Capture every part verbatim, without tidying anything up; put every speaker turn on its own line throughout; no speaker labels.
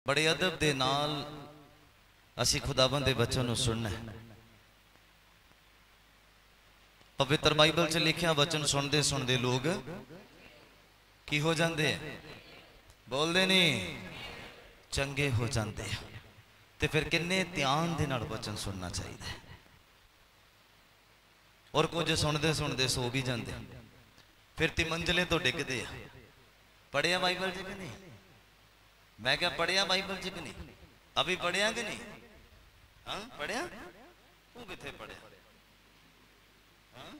बड़े अदब दे नाल असी खुदाबंद दे बचन नूं सुनना है। पवित्र बाइबल च लिखिया वचन सुनते सुनते लोग की हो जाते हैं, बोलते नहीं, चंगे हो जाते हैं। तो फिर किन्ने ध्यान दे नाल वचन सुनना चाहिए। और कुछ सुनते सुनते सो भी जाते, फिर तिमंजले तो डिगते हैं। पढ़िया बाइबल च कि नहीं? मैं क्या पढ़िया बाइबल च कि नहीं? अभी पढ़िया कि नहीं? हाँ पढ़िया, तू किथे पढ़िया? हाँ?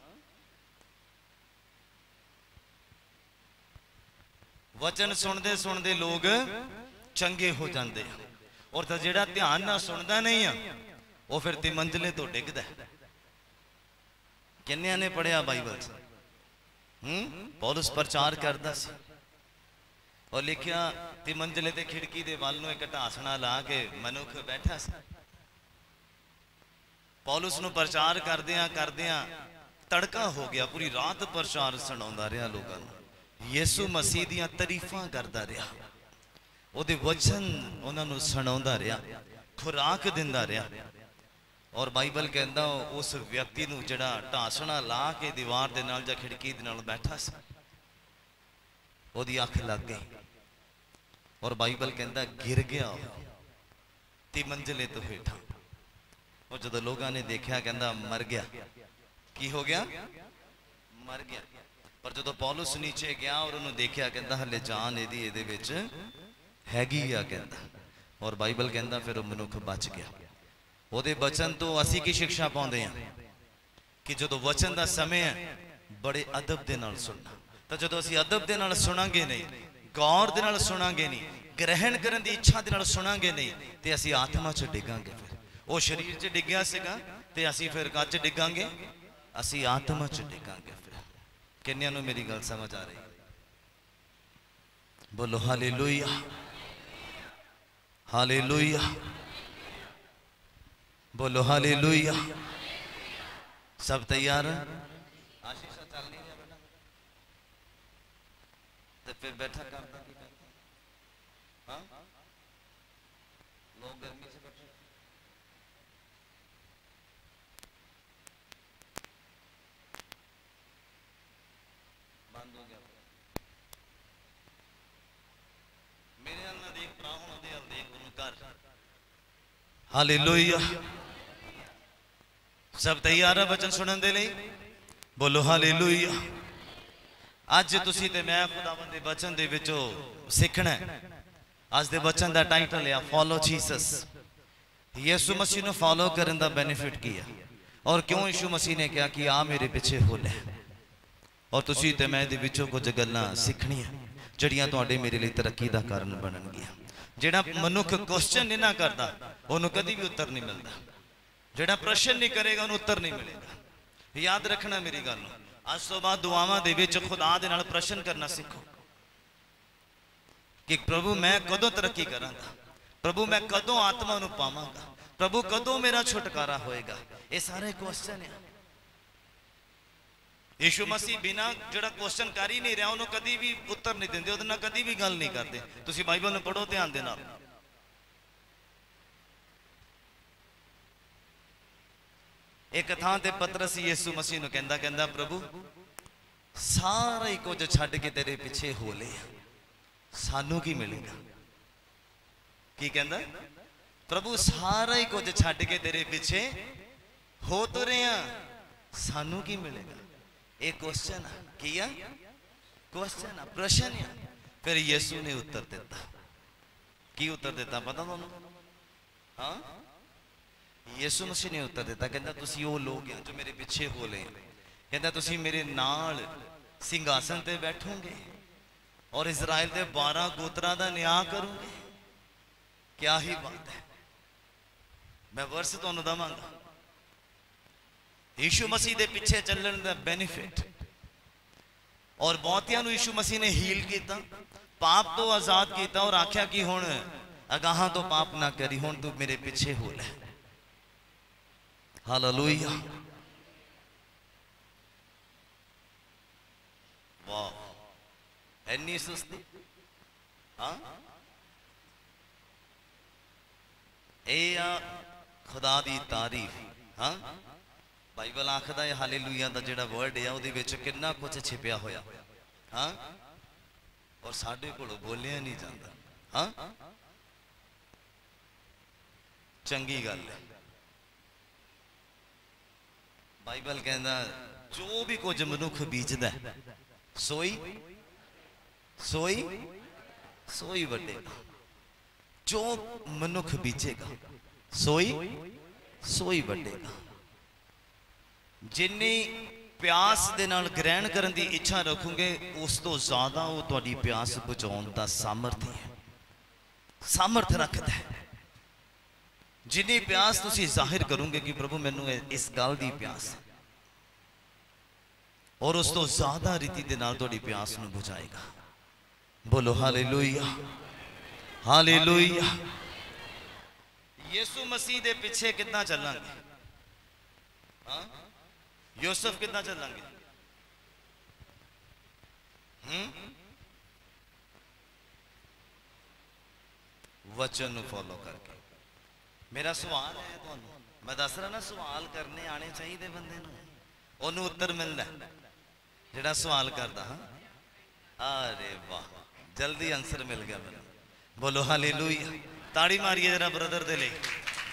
वचन सुनते सुनते लोग चंगे हो जाते हैं, और तो जेड़ा ध्यान ना सुनता नहीं है वो फिर तिमंजले तो डिगदा है। किन्निया ने पढ़िया बाइबल? हम्म पौलुस प्रचार करता सी और लिखिया तिमंजले ते खिड़की दे वाल नूं एक ढासना ला के मनुख बैठा सी। पौलुस नूं प्रचार करदियां करदियां तड़का हो गया, पूरी रात प्रचार सुणाउंदा रहा लोगां नूं, यीशु मसीह दीयां तारीफां करदा रहा, ओहदे वचन उन्हां नूं सुणाउंदा रहा, खुराक दिंदा रहा। और बाइबल कहंदा उस व्यक्ति नूं जिहड़ा ढासना ला के दीवार दे नाल जां खिड़की दे नाल बैठा सी, ओहदी अख लग गई और बाइबल कहंदा गिर गया तिमंजले तो हेठा। और जदों लोगों ने देखा कहंदा मर गया। की हो गया? मर गया। पर जदों पौलुस नीचे गया और उन्होंने देखा कहंदा हले जान इहदी इहदे विच हैगी आ कहंदा। और बाइबल कहंदा फिर वो मनुख बच गया। ओहदे वचन तो असी की शिक्षा पाउंदे हैं कि जदों वचन दा समय है बड़े अदब दे नाल सुनना। तो जदों असी अदब दे नाल सुनांगे नहीं, गौर दे नाल सुनांगे नहीं, ग्रहण करन दी इच्छा दे नाल सुनांगे नहीं, ते असी आत्मा च डिगांगे। फिर वो शरीर च डिग्या सीगा ते असी फिर कच डिगांगे, असी आत्मा च डिगांगे। फिर किन्नियां नूं मेरी गल समझ आ रही? बोलो हालेलुया, हालेलुया, बोलो हालेलुया। सब तैयार? आशीष चल नहीं रहा बेटा, तो फिर बैठा करता की करता? हाँ? लोग गर्मी से बैठे बंद हो गया। मेरे अल ना देख भरा हूं, ओदे अल देख, उन्होंने कर। हालेलुया। सब तैयार है वचन सुनने दे लई? बोलो हालेलुया। अज तुसी ते मैं खुदावंद दे वचन दे विचों सीखना है। अज दे वचन दा टाइटल है फॉलो जीसस। यीशु मसीह नूं फॉलो करन दा बेनिफिट की है, और क्यों यीशु मसीह ने कहा कि आ मेरे पीछे हो ले। और तुसी ते मैं दे विचों कुछ गल्लां सीखणियां जिहड़ियां तुहाडे मेरे लिए तरक्की दा कारण बनणगियां। जिहड़ा मनुख क्वेश्चन नहीं ना करता उन्होंने कभी भी उत्तर नहीं मिलता, जिहड़ा प्रश्न नहीं करेगा उन्होंने उत्तर नहीं मिलेगा। याद रखना मेरी गल। आज तो बाद दुआवां दे विच खुदा दे नाल प्रश्न करना सीखो कि प्रभु मैं कदों तरक्की करांगा, प्रभु मैं कदों आत्मा नूं पावांगा, प्रभु कदों मेरा छुटकारा होएगा। ये सारे क्वेश्चन है। यीशु मसीह बिना जिहड़ा क्वेश्चन कर ही नहीं रहा उन्होंने कभी भी उत्तर नहीं देंदे, उहदे नाल कभी भी गल नहीं करते। तुसीं बाइबल नूं पढ़ो ध्यान दे नाल। एक थां ते पतरस यीशु मसीह नूं कहंदा कहंदा प्रभु सारा ही कुछ छड्ड के तेरे पिछे हो ले, सानू की मिलेगा? की कहंदा? प्रभु सारा ही कुछ छड्ड के तेरे पिछे हो तो रहे हैं, सानू की मिलेगा? एक क्वेश्चन है। किया क्वेश्चन है, प्रश्न है। फिर यीशु ने उत्तर दिता। की उत्तर दिता पता तुहानू? हाँ, यीशु मसीह ने उत्तर दिता, कहंदा तुसी वो लोग हैं जो मेरे पीछे हो ले, कहंदा तुसी मेरे नाल सिंहासन ते बैठोगे और इजराइल के बारह गोत्रा का न्याय करोगे। क्या ही बात है। मैं वर्स तुहानू दवांगा यीशु मसीह के पीछे चलने का बेनिफिट। और बहुतियां नू यीशु मसीह ने हील किया, पाप तो आजाद किया और आख्या कि हुण अगाहां तो पाप ना करी, हुण तू मेरे पीछे हो ले। हालेलुया। वाह, इन्नी सुस्ती। हाँ ਇਹ ਆ खुदा दी तारीफ। हाँ बाइबल आखदा है हालेलुया दा जिहड़ा वर्ड है ਉਹਦੇ ਵਿੱਚ कितना कुछ छिपिया होया। हाँ और साडे कोलों बोलिया नहीं जाता। हाँ चंगी गल है। बाइबल कहता जो भी कुछ मनुख बीजदा सोई सोई सोई वडेगा। जो मनुख बीजेगा सोई सोई वडेगा। जिन्नी प्यास दे नाल ग्रहण करन दी इच्छा रखोगे उस तो ज्यादा वो तुहाडी प्यास बुझाउण दा सामर्थ्य है, सामर्थ रखता है। जिन्नी प्यास तुसी जाहिर करोगे कि प्रभु मैनू इस गल दी प्यास है, और उस तो ज्यादा रीति दे नाल तुहाडी प्यास नू बुझाएगा। बोलो हालेलुया हालेलुया। यीशु मसीह दे पिछे कितना चलांगे? हाँ यूसुफ कितना चलांगे? हम्म वचन फॉलो करके। मेरा सवाल है तुहानू, मैं दस रहा ना सवाल करने आने चाहिए बंदे नू, ओनू उत्तर मिलता जिहड़ा सवाल करता। हाँ अरे वाह जल्दी आंसर मिल गया मैनू। बोलो हालेलुया। ताड़ी मारिए जरा ब्रदर दे लिए।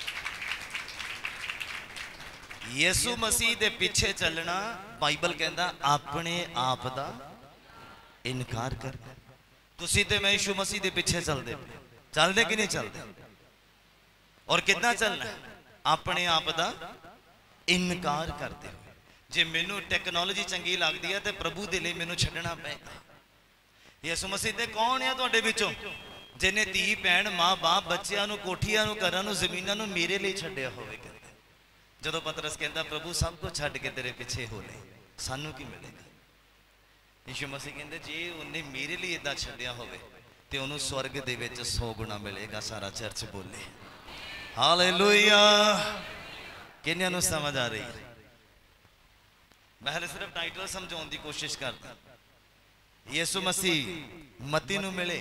यीशु मसीह दे पीछे चलना बाइबल कहता अपने आप दा इनकार करना। तुसी ते मैं यीशु मसीह दे पीछे चलते चलते कि नहीं चलते? और कितना चलना? अपने आप दा इनकार करते हुए। जे मैनू टेक्नोलॉजी चंगी लगती है तो प्रभु दे लिए मैनू छड्डना पेगा। यीशु मसीह दे कौन है तुहाडे विचों जिन्हें धी भैन माँ बाप बच्चों नू कोठियां नू घरां नू जमीनां नू मेरे लिए छड्डिया होवे? जदों पतरस कहता प्रभु सब कुछ छड्ड के तेरे पिछे हो ले सानू की मिलेगा? यीशु मसीह कहते जे उन्हें मेरे लिए इदा छड्डिया होवे ते उन्होंने स्वर्ग दे विच सौ गुना मिलेगा। सारा चर्च बोले हालेलुया। किन्नियां नू समझ आ रही है? मैं हले सिर्फ टाइटल समझाने की कोशिश करता। यीशु मसीह मती नू मिले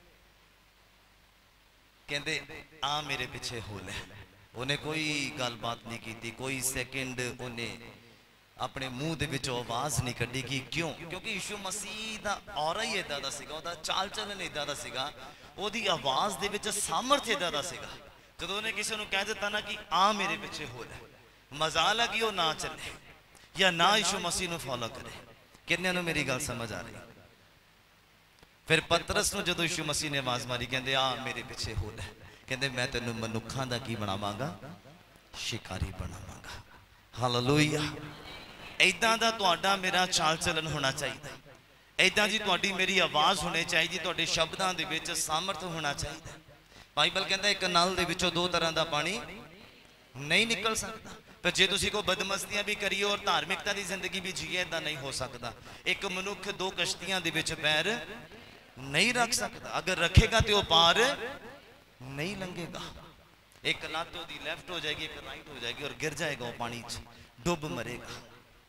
कहते आ मेरे पिछे हो ले। उन्हें कोई गलबात नहीं की, कोई सेकंड उन्हें अपने मुंह दे विचों आवाज नहीं कढ़ी कि क्यों? क्योंकि यीशु मसीह दा औरा ही इदां दा सीगा, ओदा चाल चलन इदां दा सीगा, ओदी आवाज दे विच सामर्थ इदां दा सीगा। जदों उन्हें किसी नूं कह दिता ना कि आ मेरे पिछे हो ले, मजाल है कि वो ना चले या ना यीशु मसीह नूं फॉलो करे। किन्ने नूं मेरी गल समझ आ रही? फिर पतरस नूं जदों यीशु मसीह ने आवाज मारी कहंदे आ मेरे पिछे हो ले, कहंदे मैं तेनू मनुखां दा की बनावांगा? शिकारी बनावांगा। हालेलुया। इदां दा तुहाडा मेरा चाल चलन होना चाहिए, इदां जी तुहाडी मेरी आवाज़ होनी चाहिए, तुहाडे शब्दां दे विच सामर्थ होना चाहिए। बाइबल कहंदा एक नल दे विचों दो तरह दा पानी नहीं निकल सकता। पर जे तुसीं कोई बदमस्तियां भी करिए और धार्मिकता की जिंदगी भी जीए इदां नहीं हो सकता। एक मनुख दो कश्तियां दे विच पैर नहीं रख सकता, अगर रखेगा तो पार नहीं लंघेगा। एक लत ओदी लेफ्ट हो जाएगी, एक राइट हो जाएगी और गिर जाएगा वो पानी च, डुब मरेगा।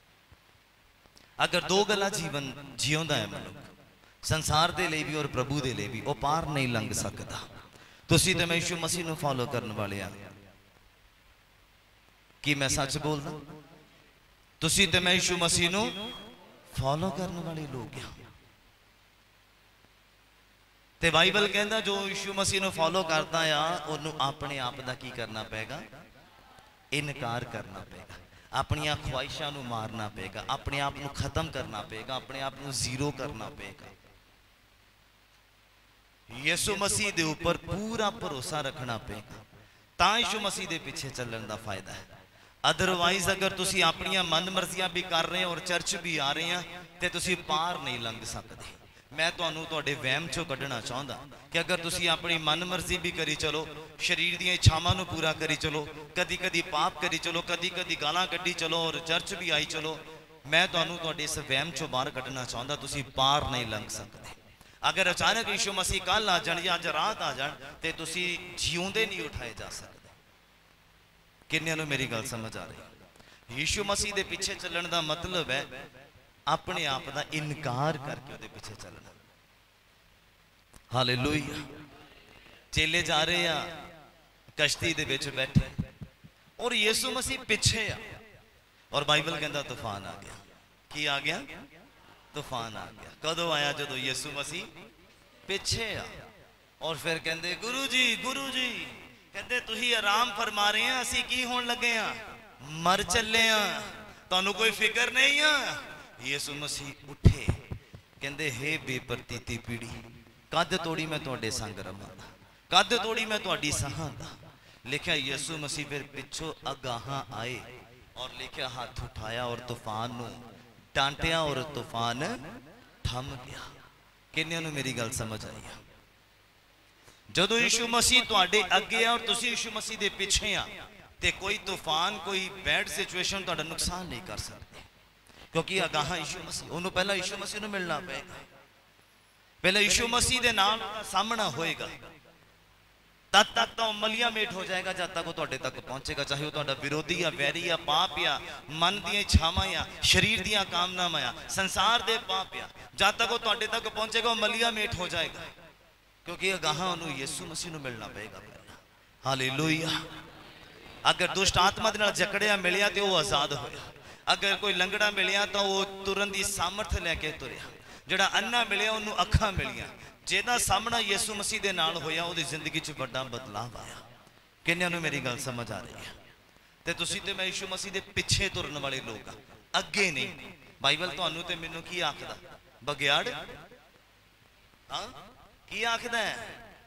अगर दो गल्लां जीवन जिउंदा है मनुख, संसार दे लिए भी और प्रभु दे लिए भी, वो पार नहीं लंघ सकता। तुसीं ते मैं यीशु मसीह नूं फॉलो करन वाले आ कि मैं सच बोलदा? तुसीं ते मैं यीशु मसीह नूं फॉलो करन वाले लोग आ। ते बाइबल कहता जो यीशु मसीह नूं फॉलो करता आ उन्होंने अपने आप का की करना पेगा? इनकार करना पेगा, अपनिया ख्वाहिशां नूं मारना पेगा, अपने आप नूं खत्म करना पेगा, अपने आप नूं जीरो करना पेगा। यीशु मसीह दे ऊपर पूरा भरोसा रखना पेगा, तां यीशु मसीह दे पीछे चलण दा फायदा है। अदरवाइज अगर तुसीं अपनियां मन मर्जियां भी कर रहे हैं और चर्च भी आ रहे हैं तो तुसीं पार नहीं लंघ सकते। मैं तुहानूं तुहाडे वहम चों कढना चाहुंदा कि अगर तुसीं अपनी मन मर्जी भी करी चलो, शरीर दी इच्छावां नूं पूरा करी चलो, कदी कदी पाप करी चलो, कदी कदी गालां कड्ढी चलो और चर्च भी आई चलो, मैं तुहानूं तुहाडे इस वहम चों बाहर कढना चाहुंदा, तुसीं पार नहीं लंघ सकते। अगर अचानक यीशु मसीह कल आ जाण या अज रात आ जाण ते तुसीं जिउंदे नहीं उठाए जा सकते। किन्नियां नूं मेरी गल समझ आ रही? यीशु मसीह दे पीछे चलण दा मतलब है अपने आप का इनकार करके उहदे पीछे चलना। हालेलुया। चेले जा रहे हैं कश्ती दे विच बैठे और यीशु मसीह पिछे आ और बाइबल कहता तूफान आ गया। की आ गया? तूफान आ गया। कदों आया? जदों यीशु मसीह पिछे आ और फिर कहते गुरु जी गुरु जी कहते तुही आराम फरमा रहे हैं, असी की होने लगे हैं? मर चले हैं, तुहानू कोई फिक्र नहीं है। यीशु मसीह उठे कहते हे बेप्रतीति पीढ़ी, कद तोड़ी मैं तुहाडे संग रवांगा, कद तोड़ी मैं तुहाडी सहांगा। लिखा यीशु मसीह फिर पिछों अगाहां आए और लिखा हाथ उठाया और तूफान नू डांटिया और तूफान थम गया। किन्नियां नू मेरी गल समझ आई है? जदों यीशु मसीह तुहाडे अगे आ और तुसीं यीशु मसीह दे पिछे आ ते कोई तूफान कोई बैड सिचुएशन तुहाडा नुकसान नहीं कर सकते, क्योंकि अगाहां यीशु मसीह, उन्होंने पहला यीशु मसीह नू मिलना पेगा, पहले यीशु मसीह दे नाल सामना होएगा, तद तक तो मलिया मेट हो जाएगा जब तक वो तुहाडे तक पहुंचेगा। चाहे वो तुहाडा विरोधी या वैरी या पाप या मन दी इच्छावां या शरीर दी कामनावां या संसार दे पाप या जब तक वो तुहाडे तक पहुंचेगा वो मलिया मेट हो जाएगा, क्योंकि अगाहां उन्होंने यीशु मसीह नू मिलना पेगा पहला। हालेलुया। अगर दुष्ट आत्मा दे नाल जकड़िया मिलिया तो वो आजाद होया, अगर कोई लंगड़ा मिलिया तो वो तुरन दी सामर्थ लैके तुरिया, जिहड़ा अन्ना मिलिया उन्होंने अखां मिलिया। जिहदा सामना यीशु मसीह दे नाल होया उहदी जिंदगी च बड़ा बदलाव आया। किन्नियां नूं मेरी गल समझ आ रही है? ते तुसीं ते मैं यीशु मसीह दे पिछे तुरन वाले लोग आ, अगे नहीं। बाइबल तुहानूं ते मैनूं की आखदा? बगियाड़। हाँ की आखदा है?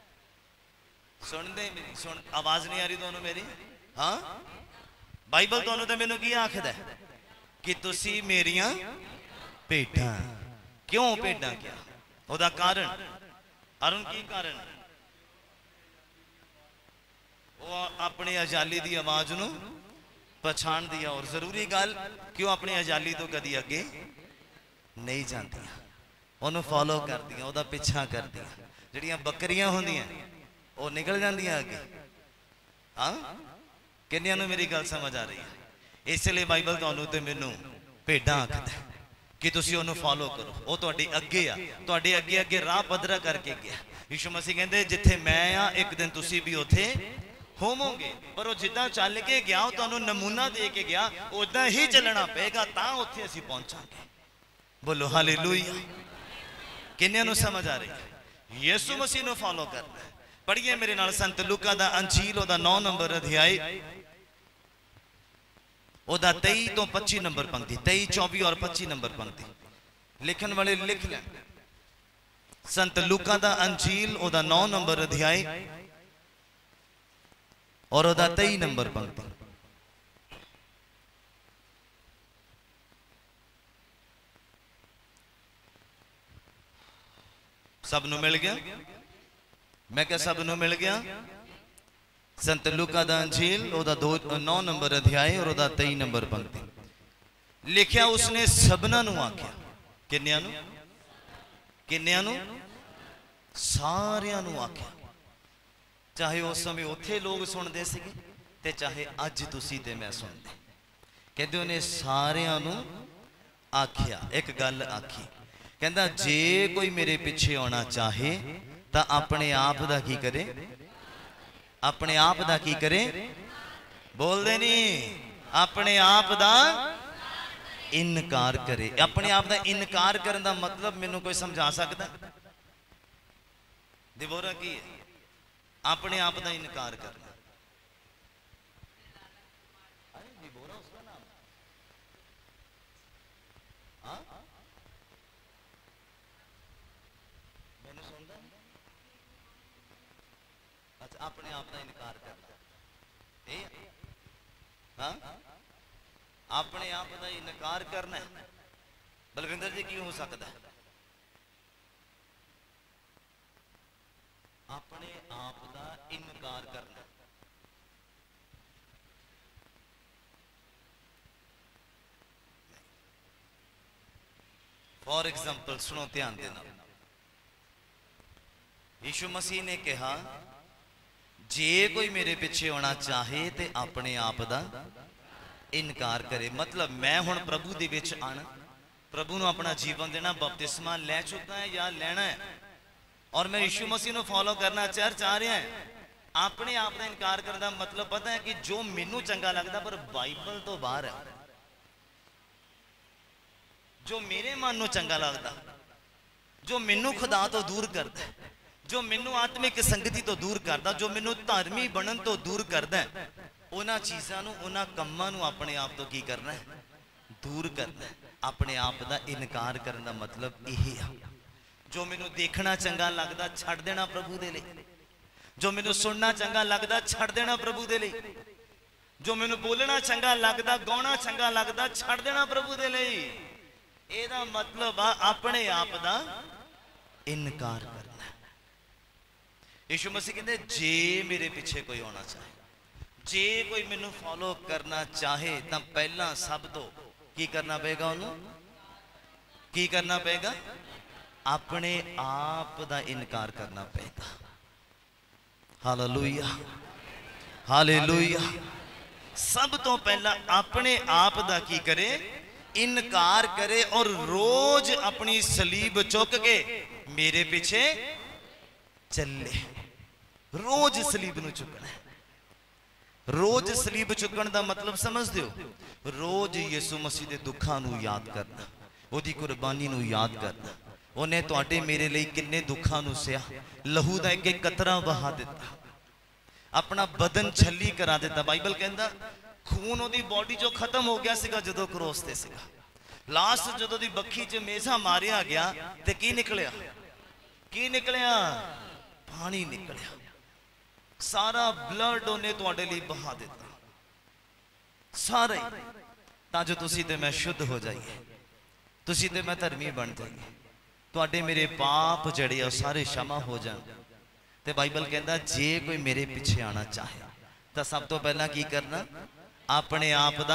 सुनदे मेरी सुन आवाज नहीं आ रही तुहानूं मेरी? हाँ बाइबल तुहानूं ते मैनूं की आखदा है कि तुसीं मेरियां भेडां। क्यों भेडां? क्या ओहदा कारण? अरुण की कारण? वो अपनी अजाली दी आवाज नू पछाण दिया और जरूरी गल क्यों अपनी अजाली तो कदी अगे नहीं जाती, उन्होंने फॉलो कर दिया, ओहदा पिछा कर दिया। जिहड़ियां बकरियां होंदियां वो निकल जांदियां अगे। हाँ किन्नियां नूं मेरी गल समझ आ रही है? इसलिए बाइबल तुहानूं ते मैनूं भेडां आखदा कि तुसीं उन्होंने फॉलो करो, वो तुहाडे अगे आ, तुहाडे अगे अगे राह पद्धरा करके गया। यीशु मसीह कहंदे जिथे मैं आ एक दिन तुसीं भी उत्थे होवोगे, पर वो जिद्दां चल के गया तुहानूं नमूना दे के गया, उदां ही चलना पेगा तां उत्थे असीं पहुंचांगे। बोलो हालेलुया। किन्नियां नूं समझ आ रही है? यीशु मसीह नूं फॉलो करना है। पढ़िए मेरे नाल संत लूका दा अंजील ओदा नौ नंबर अध्याय ओदा तेई तो पच्ची नंबर पंक्ति, तेई चौबी और पच्ची नंबर पंक्ति लिखन वाले लिख लें। संत लूका दा अंजील ओदा नौ नंबर अध्याय और ओदा तेई नंबर पंक्ति। सब नू मिल गया? मैं क्या सब नू मिल गया? संत लूका दा अंजील ओदा दो नौ नंबर अध्याय और ओदा तेई नंबर पंक्ति लिखिया उसने सबना नू आख्या। किन्नियां नू? किन्नियां नू? सारियां नू आख्या। चाहे उस समय उत्थे लोग सुनते सीगे ते चाहे अज तुसी ते मैं सुनते। कहते उन्हें सारियां नू आख्या। एक गल आखी, कहता जे कोई मेरे पिछे आना चाहे तो अपने आप दा की करे? अपने आप दा की करे? बोलदे नहीं। अपने आप दा इनकार करे। अपने आप दा इनकार करने का मतलब मैनू कोई समझा सकता? दिबोरा की है? अपने आप दा इनकार करना। दिबोरा उसका नाम? हाँ मैनू सुनता? अच्छा अपने आप का इनकार करना। हाँ अपने आप का इनकार करना है। बलविंदर जी की हो सकता है? अपने आप का इनकार करना। फॉर एग्जाम्पल सुनो ध्यान देना। यीशु मसीह ने कहा जे कोई मेरे पिछे होना चाहे तो अपने आप का इनकार करे। मतलब मैं हुण प्रभु दे विच आना, प्रभु नूं अपना जीवन देना, बपतिस्मा लै चुका है या लेना है और मैं यीशु मसीह नूं फॉलो करना चर्च आ रहा है अपने आप का इनकार करने का मतलब पता है कि जो मैनू चंगा लगता पर बाइबल तो बाहर है, जो मेरे मन को चंगा लगता, जो मैनू खुदा तो दूर करता, जो मैनू आत्मिक संगति तो दूर करता, जो मैनू धार्मी बनन तो दूर करता, उन्हां चीज़ां नूं उन्हां कम्मां नूं अपने आप तो की करना है, दूर करना है। अपने आप का इनकार करने का मतलब यही है। जो मैनू देखना चंगा लगता छड़ देना प्रभु दे लई, जो मैनू सुनना चंगा लगता छड़ देना प्रभु दे लई, जो मैनू बोलना चंगा लगता गाना चंगा लगता छड़ देना प्रभु दे लई। एदा मतलब आ अपने आप का इनकार करना। यीशु मसीह कहते जे मेरे पीछे कोई आना चाहे, जे कोई मैनू फॉलो करना चाहे तो पहला सब तो की करना पेगा, उन्होंने की करना पेगा, अपने आप का इनकार करना पेगा। Hallelujah hallelujah. सब तो पहला अपने आप का की करे, इनकार करे और रोज अपनी सलीब चुक के मेरे पीछे चले। रोज सलीब नूं चुकना है। रोज सलीब चुकन का मतलब समझते हो? रोज यीशु मसीह के दुखों नूं याद करना, उहदी कुर्बानी नूं याद करना। उन्हें तुहाडे मेरे लिए किन्ने दुखों नूं सहा, लहू का एक एक कतरा बहा दिता, अपना बदन छली करा दिता। बाइबल कहता खून उहदी बॉडी चो खत्म हो गया सीगा जदों क्रोस ते सीगा। लास्ट जदों दी बखी च मेजा मारिया गया ते की निकलिया, की निकलिया? पानी निकलिया। सारा ब्लड उन्हें तुहाडे लई बहा दिता, सारा ही, तां जो तुसी ते मैं शुद्ध हो जाइए, तुसी ते मैं धर्मी बन जाइए, तुहाडे मेरे पाप जड़े आ सारे क्षमा हो जान। ते बाइबल कहता जे कोई मेरे पीछे आना चाहे तो सब तो पहला की करना, अपने आप का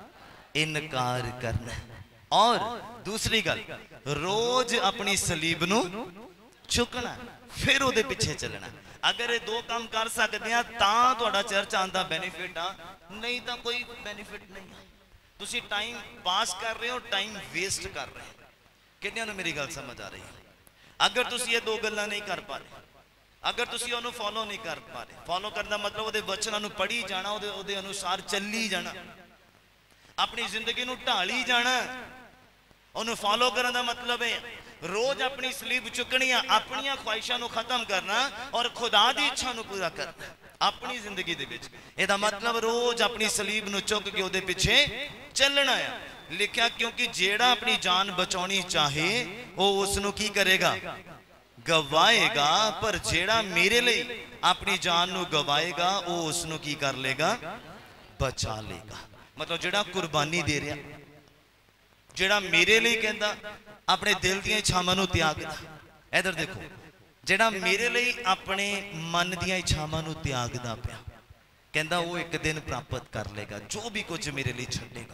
इनकार करना। और दूसरी गल, रोज अपनी सलीब नूं चुकना, फिर उहदे पीछे चलना। अगर ये दो काम कर सकते हैं तां तुहाडा चर्च आने का बेनीफिट आ, नहीं तो कोई बेनीफिट नहीं है। तुसी टाइम पास कर रहे हो, टाइम वेस्ट कर रहे हो। किन्नियां नूं मेरी गल समझ आ रही है? अगर तुसी ये दो गल्लां नहीं कर पा रहे, अगर तुसी उन्होंने फॉलो नहीं कर पा रहे, फॉलो करने का मतलब उहदे वचनां नूं पढ़ी जाना, उहदे उहदे अनुसार चली जाना, अपनी जिंदगी नूं ढाली जाना। उन्होंने फॉलो करने का मतलब है रोज अपनी सलीब चुकनी, अपन ख्वाहिशों को खत्म करना और खुदा की इच्छा को पूरा करना अपनी जिंदगी दे विच। एदा मतलब रोज अपनी सलीब नूं चुक के उहदे पिछे चलना है। लिखा क्योंकि जेड़ा अपनी जान बचानी चाहे वो उसनूं की करेगा, गवाएगा, पर जेड़ा मेरे लिए अपनी जान नूं गवाएगा वो उसनूं की कर लेगा, बचा लेगा। मतलब जेड़ा कुर्बानी दे रहा, जेड़ा मेरे लिए कहता अपने दिल दी इच्छावां नूं त्यागदा। इधर देखो, जेड़ा मेरे लिए अपने मन दी इच्छावां नूं त्यागदा पिया, कहता वो एक दिन प्राप्त कर लेगा। जो भी कुछ मेरे लिए छड्डेगा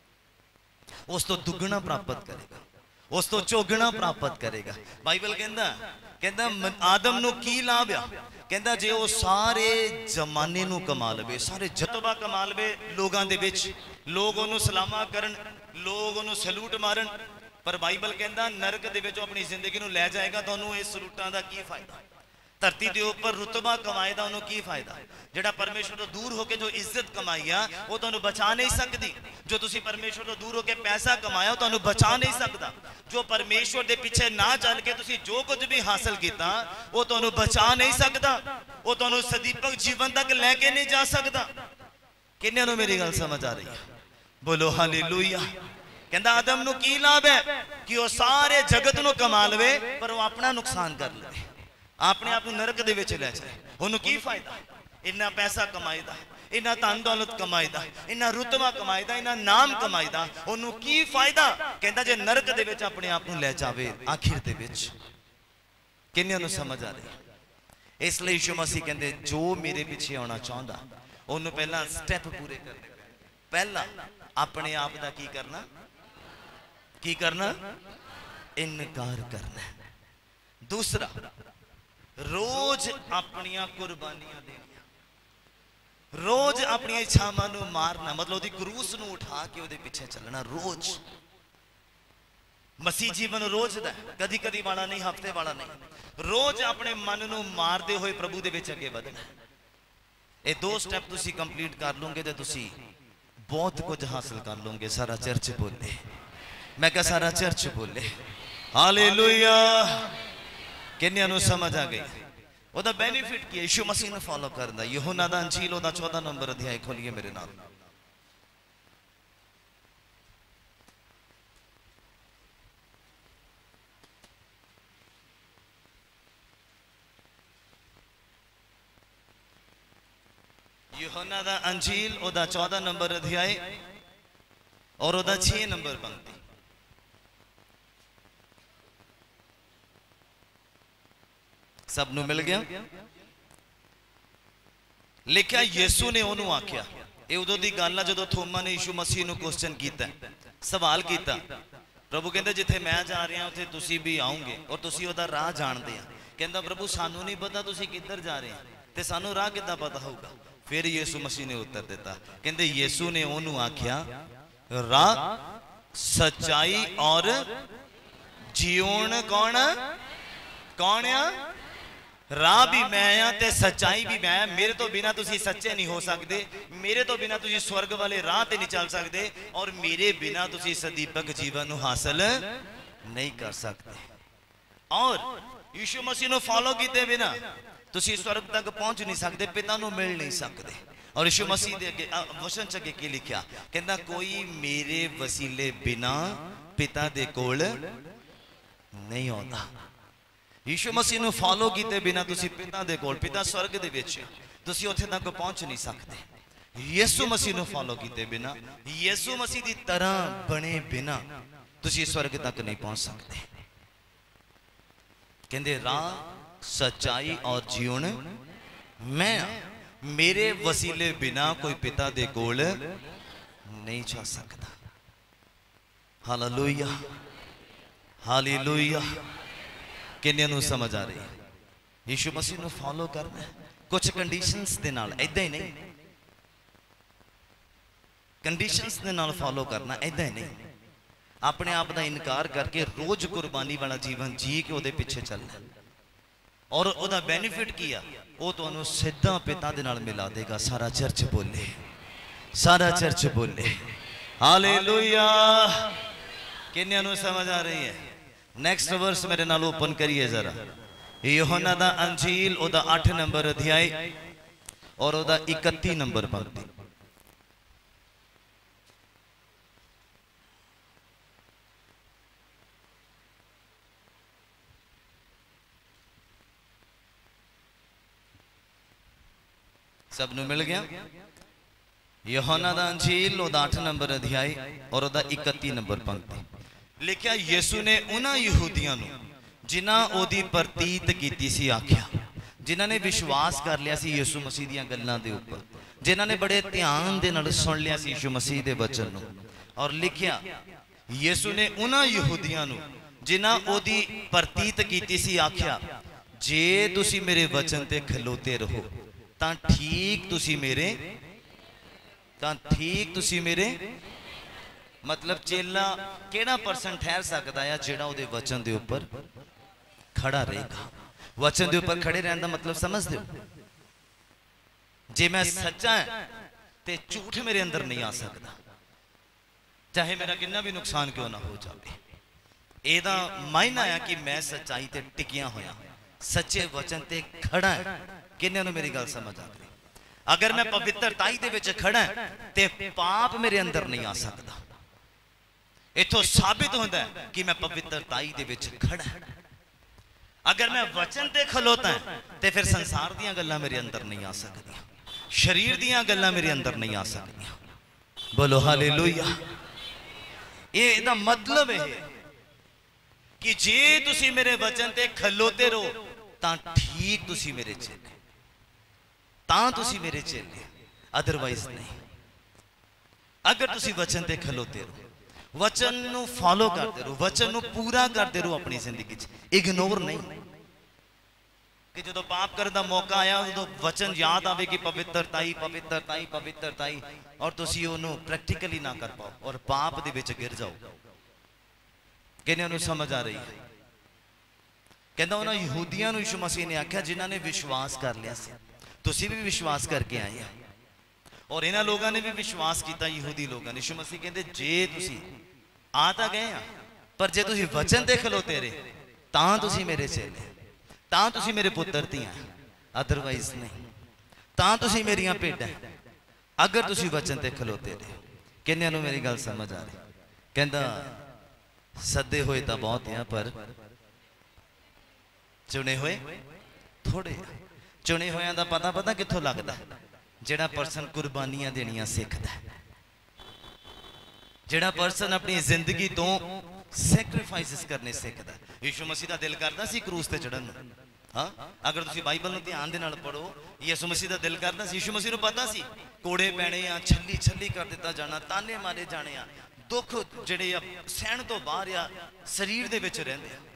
उस तो दुगना प्राप्त करेगा, उस तो चौगुना प्राप्त करेगा। बाइबल कहता कहता आदम नूं की लाभ आ, कहता जे वो सारे जमाने नूं कमा लवे, सारे जतबा कमा लवे, लोगों दे विच लोग उन्होंने सलामा करन, लोग उन्होंने सलूट मारन, पर बाइबल कहता नरक दे विच अपनी जिंदगी नूं लै जाएगा तो उन्होंने इस सलूटां दा की फायदा? धरती के उपर रुतबा कमाए दा उन्होंने की फायदा? जेड़ा परमेश्वर तो दूर होकर जो इज्जत कमाई आ वो तुहानूं बचा नहीं सकती। जो तुसी परमेश्वर तो दूर होकर पैसा कमाया तुहानूं बचा नहीं सकता। जो परमेश्वर के पीछे ना चल के तुसी जो कुछ भी हासिल किया वो तुहानूं बचा नहीं सकता, वो तुहानूं सदीपक जीवन तक लैके नहीं जा सकता। किन्ने नूं मेरी गल समझ आ रही है? बोलो हालेलुया। कहता आदम नूं की लाभ है कि वह सारे जगत नूं कमा लवे पर वो अपना नुकसान कर ले, अपने आप नरक दे विच लै जाए। उन्होंने की फायदा? इन्ना पैसा कमाएदा, इन्ना धन दौलत कमाएदा, इन्ना रुतबा कमाएदा, इन्ना नाम कमाएदा, उन्होंने की फायदा? कहता जे नरक दे विच अपने आप नूं लै जावे आखिर दे विच। किन्नियां नूं समझ आ रही? इसलिए यीशु मसीह कहते जो मेरे पीछे आना चाहता उन्होंने पहला स्टेप पूरे करने। पहला अपने आप का की करना, की करना? इनकार करना। दूसरा रोज अपनिया कुर्बानियां देनिया, रोज अपनी इच्छावां नूं मारना, मतलब उहदी क्रूस नूं उठा के उहदे पीछे चलना रोज। मसीह जीवन रोज दा, कदी कदी वाला नहीं, हफ्ते वाला नहीं। रोज अपने मन नूं मारदे हुए प्रभु दे विच अगे बढ़ना। ये दो स्टेप तुसी कंप्लीट कर लोगे तो तुसी बहुत कुछ हासिल कर लोगे। सारा चर्च बोले, मैं क्या सारा चर्च बोले हालेलुया। किन्नियां नूं समझ आ गई ओदा बेनिफिट की? यीशु मसीह ने फॉलो करना। यूहन्ना दा अंजील ओदा चौदह नंबर अध्याय खोलिए मेरे नाल। यूहन्ना दा अंजील ओदा चौदह नंबर अध्याय और ओदा छह नंबर पंक्ति। सब नू मिल गया? लिखा यीशु ने ओनू आख्या, ये उदों दी गल है जदों थोमा ने यीशु मसीह नू क्वेश्चन किया, सवाल किया। प्रभु कहते जिथे मैं जा रहा उत्थे तुसी भी आओगे और तुसी ओदा राह जानते हैं। कहता प्रभु सानू नहीं पता तुसी किधर जा रहे हैं, ते सानू राह किद्दां पता होगा? फिर यीशु मसीह ने उत्तर दिता, कहते यीशु ने ओनू आख्या राह सच्चाई और जीवन कौन कौन आ? राह भी मैं हाँ ते सच्चाई भी मैं। मेरे तो बिना तुसी सच्चे नहीं हो सकते, मेरे तो बिना तुसी स्वर्ग वाले राह ते नहीं चल सकते, और मेरे बिना तुसी सदीपक जीवन को हासिल नहीं कर सकते। और यीशु मसीह को फॉलो किए बिना तुसी स्वर्ग तक पहुंच नहीं सकते, पिता को मिल नहीं सकते। और यीशु मसीह दे अगे वचन च अगे की लिखा, कहता कोई मेरे वसीले बिना पिता दे कोल नहीं आता। यीशु मसीह को फॉलो किए बिना तुसी पिता दे कोल, पिता स्वर्ग दे विच, तुसी उत्थे तक पहुंच नहीं सकते। यीशु मसीह को फॉलो किए बिना, यीशु मसीह की तरह बने बिना तुसी स्वर्ग तक नहीं पहुंच सकते। कहते राह सच्चाई और जीवन मैं, मेरे वसीले बिना कोई पिता दे कोल नहीं जा सकता। Hallelujah hallelujah. किन्नियां नूं समझ आ रही है? यीशु मसीह नूं फॉलो करना है कुछ कंडीशंस दे नाल, ऐदा ही नहीं। कंडीशंस दे नाल फॉलो करना, ऐदा ही नहीं। अपने आप का इनकार करके रोज कुर्बानी वाला जीवन जी के उहदे पिछे चलना, और उहदा बेनिफिट की आ वो तुहानूं सीधा पिता दे नाल मिला देगा। सारा चर्च बोले, सारा चर्च बोले हालेलुया। किन्नियां नूं समझ आ रही है? नेक्स्ट वर्स मेरे नाल ओपन करिए जरा। यूहन्ना दा अंजील ओदा आठ नंबर अध्याय और ओदा इकत्ती नंबर पंक्ति। सब नूं मिल गया? यूहन्ना दा अंजील ओदा आठ नंबर अध्याय और ओदा इकत्ती नंबर पंक्ति। लिखा यीशु ने उन्हां यहूदियां नूं जिन्हां ओदी प्रतीत कीती सी आख्या, जिन्हां ने विश्वास कर लिया सी यीशु मसीह दीयां गल्लां दे उपर, जिन्हां ने बड़े ध्यान दे नाल सुन लिया सी यीशु मसीह दे वचन नूं। और लिखिया यीशु ने उन्हां यहूदियां नूं जिन्हां ओदी प्रतीत कीती सी आख्या, जे तुसी मेरे वचन ते खलोते रहो तां ठीक तुसी मेरे तां ठीक तुसी मेरे मतलब चेला केड़ा परसेंट ठहर सकता है जेड़ा उहदे वचन दे उपर खड़ा रहेगा। वचन दे उपर खड़े रहने का मतलब समझते हो? जे मैं सच्चा है ते झूठ मेरे अंदर नहीं आ सकता, चाहे मेरा कितना भी नुकसान क्यों ना हो जाए। एदा मायना है कि मैं सच्चाई ते टिकिया होया, सच्चे वचन ते खड़ा है। किन्ने मेरी गल समझ आ गई? अगर मैं पवित्रताई दे विच खड़ा है ते पाप मेरे अंदर नहीं आ सकता। इथों साबित होता है कि मैं पवित्रताई दे विच खड़ा है। अगर मैं वचन ते खलोता है ते फिर संसार दीयां गल्लां मेरे अंदर नहीं आ सकदियां, शरीर दीयां गल्लां मेरे अंदर नहीं आ सकदियां। बोलो हालेलुया। ये इहदा मतलब है कि जे तुसी मेरे वचन ते खलोते रहो तां ठीक तुसी मेरे चेले, तां तुसी मेरे चेले, अदरवाइज नहीं। अगर तुसी वचन ते खलोते रहो, वचन नू फॉलो करते रहो, वचन नू पूरा करते रहो अपनी जिंदगी च, इग्नोर नहीं कि जो पाप करने का मौका आया उदों वचन याद आवे कि पवित्रताई पवित्रताई पवित्रताई और तुसी उन्होंने प्रैक्टिकली ना कर पाओ और पाप दे विच गिर जाओ। किन्ने नू समझ आ रही है? कहता उन्होंने यहूदियों नू यीशु मसीह ने आख्या जिन्होंने विश्वास कर लिया सी, तुसी भी विश्वास करके आए हैं और इन्होंने लोगों ने भी विश्वास किया यहूदी लोगों ने। यीशु मसीह कहते जे तुसी आ तो गए हैं पर जे तुसी वचन ते खलोते रहे तां तुसी मेरे चेले, तां तुसी मेरे पुत्र धियां, अदरवाइज नहीं। तां तुसी मेरियां भेडां अगर तुसी वचन ते खलोते रहे। किन्नियां नूं मेरी गल समझ आ रही? कहंदा सदे हुए तो बहुत हैं पर चुने हुए थोड़े। चुने हुए का पता पता कित्थों लगता? जिहड़ा परसन कुर्बानियां देनियां सीखदा है, जिहड़ा परसन अपनी जिंदगी तो सैक्रीफाइसिस करने सीखदा है। यीशु मसीह का दिल करदा सी क्रूस ते चढ़न। हाँ, अगर तुसी बाइबल नूं ध्यान दे नाल पढ़ो, यीशु मसीह का दिल करदा सी। यीशु मसीह नूं पता सी कोड़े पैणे आ, छली छली कर दिता जाना, ताने मारे जाने आ, दुख जिहड़े आ सहण तो बाहर आ शरीर दे विच रहिंदे आ।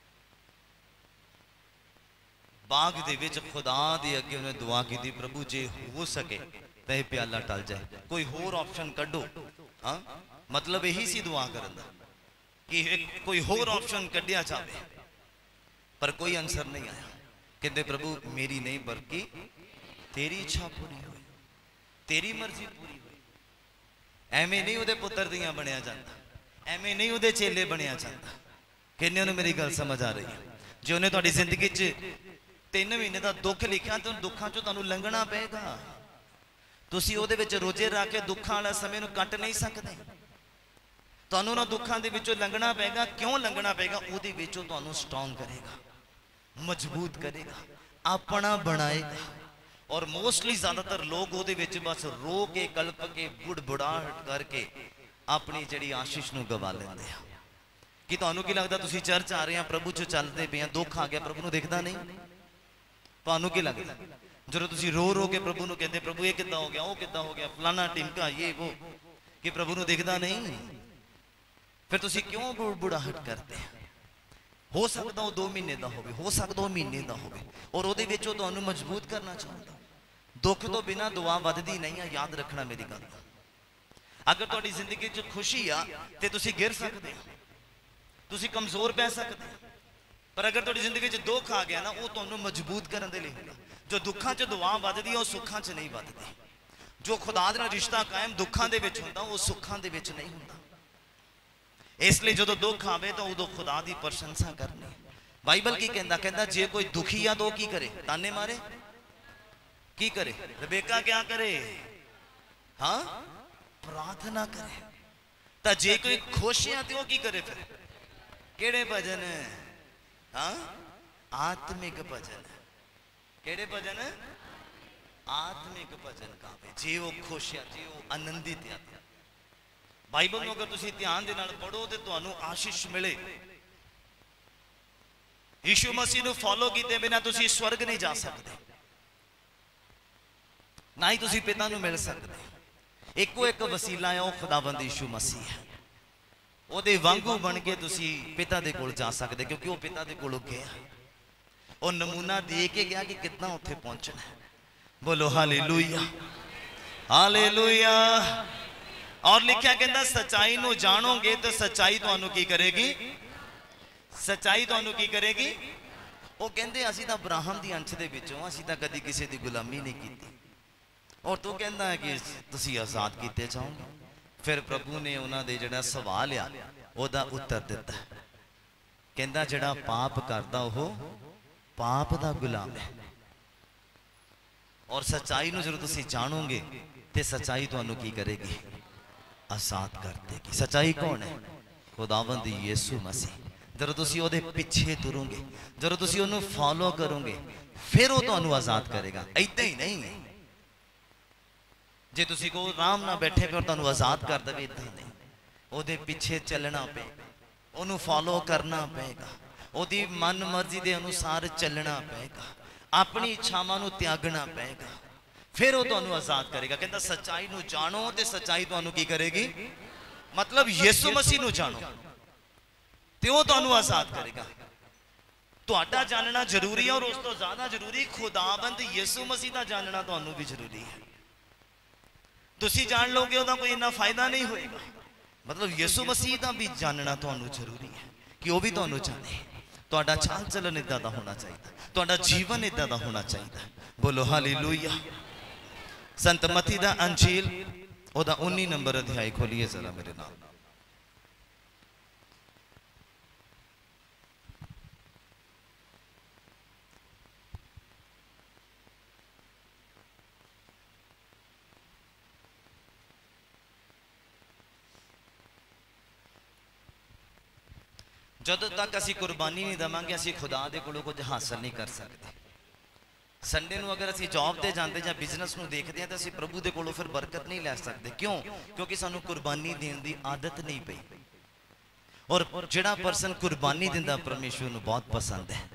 बाग दे विच खुदा दे अगे उन्हें दुआ की, प्रभु जे हो सके तो यह प्याला टल जाए, कोई होर ऑप्शन कड्डो। हाँ, मतलब यही सी दुआ करन दा कि कोई होर ऑप्शन कड्डिया जाए, पर कोई आंसर नहीं आया। कहते प्रभु मेरी नहीं बल्कि तेरी इच्छा पूरी हो, तेरी मर्जी पूरी हो। एवें नहीं उहदे पुत्र दियां बनिया जाता, एवें नहीं उहदे चेले बनिया जाता। किन्नियां नूं मेरी गल समझ आ रही है? जे उन्हें तुहाडी जिंदगी च तीन महीने का दुख लिखा तो दुखों चो तुहानूं लंघना पेगा। तुसीं उहदे विच रोजे रख के दुखों वाला समय नूं कट नहीं सकते। तुहानूं उन्हां दुखों दे विचों लंघना पेगा। क्यों लंघना पेगा? उहदे विचों तुहानूं स्ट्रॉन्ग करेगा, मजबूत करेगा, अपना बनाएगा। और मोस्टली ज्यादातर लोग उहदे विच बस रो के कल्प के बुड़बुड़ाहट करके अपनी जिहड़ी आशीष नूं गवा लैंदे आ। कि तुहानूं की लगदा तुसीं चर्च आ रहे हैं, प्रभु च चलदे पे हैं, दुख आ गया प्रभु नूं दिखदा नहीं? तुहानूं की लगदा जो तुसीं रो रो के प्रभु नूं कहंदे प्रभु ये किद्दां हो गया, वो किद्दां हो गया, फलाना टिमका ये वो, कि प्रभु नूं दिखदा नहीं? फिर तुसीं क्यों बुड़बुड़ाहट करते हैं? हो सकता वो दो महीने का हो, हो सकता वो महीने का हो, और उहदे विच ओह तुहानूं मजबूत करना चाहुंदा। दुख तो बिना दुआ वधदी नहीं है, याद रखना मेरी गल। अगर तुहाडी जिंदगी च खुशी आ ते तुसीं गिर सकदे हो, तुसीं कमजोर पै सकदे हो, पर अगर तुहाडी जिंदगी च दुख आ गया ना, वो तुहानूं मजबूत करने दे लई। जो दुखों च दुआ वधदी है, वो सुखां च नहीं वधदी। जो खुदा दे नाल रिश्ता कायम दुखों दे विच हुंदा, वो सुखां दे विच नहीं हुंदा। इसलिए जो दुख आवे तो उदों खुदा की प्रशंसा करनी। बाइबल की कहता? कहता जे कोई दुखी आ तो की करे? ताने मारे? की करे? रबेका क्या करे? हाँ, प्रार्थना करे। तो जे कोई खुश आ तो की करे? फिर केड़े भजन? हाँ, आत्मिक भजन। केड़े भजन? आत्मिक भजन गावे। जे वो खुश आ, जे वो आनंदित आ। बाइबल में अगर तुसीं ध्यान दे नाल पढ़ो तो तुहानूं आशीष मिले। यीशु मसीह नूं फॉलो कीते बिना तुसीं स्वर्ग नहीं जा सकते, ना ही तुसीं पिता नूं मिल सकते। एको एक वसीला है, वो खुदावंद यीशु मसीह है। ओहदे वांगू बन के तुसीं पिता दे कोल जा सकते, क्योंकि वो पिता दे कोलों गया, और नमूना दे के गया कि कितना उत्थे पहुंचना है। बोलो हालेलुया, हालेलुया। और लिखा कहता सच्चाई नूं जानोगे तो सच्चाई तुहानूं की करेगी? सच्चाई तुहानूं की करेगी? वो कहंदे असीं तां अब्राहम दी अंश दे विचों, असीं तां कदी किसी दी गुलामी नहीं कीती, और तू कहंदा है कि तुसीं आजाद कीते जाओगे। फिर प्रभु ने उन्हां दे जिहड़ा सवाल आ ओहदा उत्तर दिता। कहंदा जिहड़ा पाप करदा ओह पाप दा गुलाम है, और सच्चाई नूं जदों तुसीं जानोगे ते सच्चाई तुहानूं की करेगी? आजाद कर देगी। सच्चाई कौन है? खुदावंद यीशु मसीह। जदों तुसीं ओहदे पिछे तुरोगे, जदों तुसीं ओहनूं फॉलो करोगे, फिर वो तुहानूं आजाद करेगा। ऐदां ही नहीं जे तुसीं को आराम ना बैठे पे और तुहानूं आजाद कर देवे, ऐदां नहीं। ओहदे पिछे चलना पेगा, ओहनूं फॉलो करना पेगा, ओहदी मन मर्जी के अनुसार चलना पेगा, अपनी इच्छावां नूं त्यागना पेगा, फिर वो तुहानूं आजाद करेगा। कहता सच्चाई नूं जानो ते सच्चाई तुहानूं की करेगी? मतलब यीशु मसीह नूं जानो ते वो तुहानूं आजाद करेगा। तुहाडा जानना जरूरी है, और उस तो ज्यादा जरूरी खुदावंद यीशु मसीह दा जानना तुहानूं भी जरूरी है। तुसीं जान लोगे उहदा कोई इन्ना फायदा नहीं होएगा। मतलब यीशु मसीह दा भी जानना तुहानूं जरूरी है कि वो भी तुहानूं जाने। तुहाडा चाल चलन इदां दा होना चाहिए, तुहाडा जीवन इदां दा होना चाहिए। बोलो हालेलुया। संत मती दा अंजील ओदा उन्नी नंबर अध्याय खोलिए जरा मेरे नाल। जदों तक असी कुर्बानी नहीं देवांगे असी खुदा दे कोलों कुछ हासिल नहीं कर सकते। संडे नूं अगर असी जॉब ते जाते या बिजनेस नूं देखते हैं तो असी प्रभु दे कोलों फिर बरकत नहीं लै सकते। क्यों? क्योंकि सानू कुर्बानी देने की आदत नहीं पई। और जिहड़ा परसन कुर्बानी दिंदा परमेश्वर नूं बहुत पसंद है,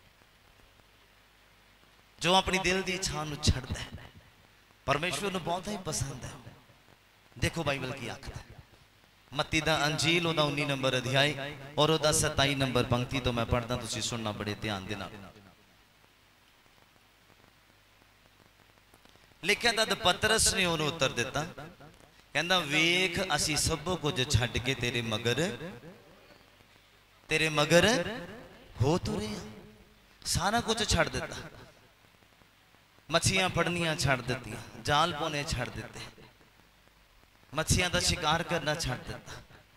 जो अपनी दिल की इच्छा नूं छड्डदा है परमेश्वर नूं बहुत ही पसंद है। देखो बाइबल की आखदा है, मत्ती दा अंजील ओदा उन्नी नंबर अध्याय और ओदा सताई नंबर पंक्ति तो मैं पढ़दा, तुसीं सुनना बड़े ध्यान दे नाल। लिखिया तद पतरस ने उन्हें उत्तर दिता, कहंदा वेख असी सब कुछ छड्ड के तेरे मगर तेरे मगर हो तुरे हां। सारा कुछ छड्ड दिता, मछियां फड़नियां छड्ड दित्तियां, जाल पौने छड्ड दिते, मछियां का शिकार करना छड्ड दिता,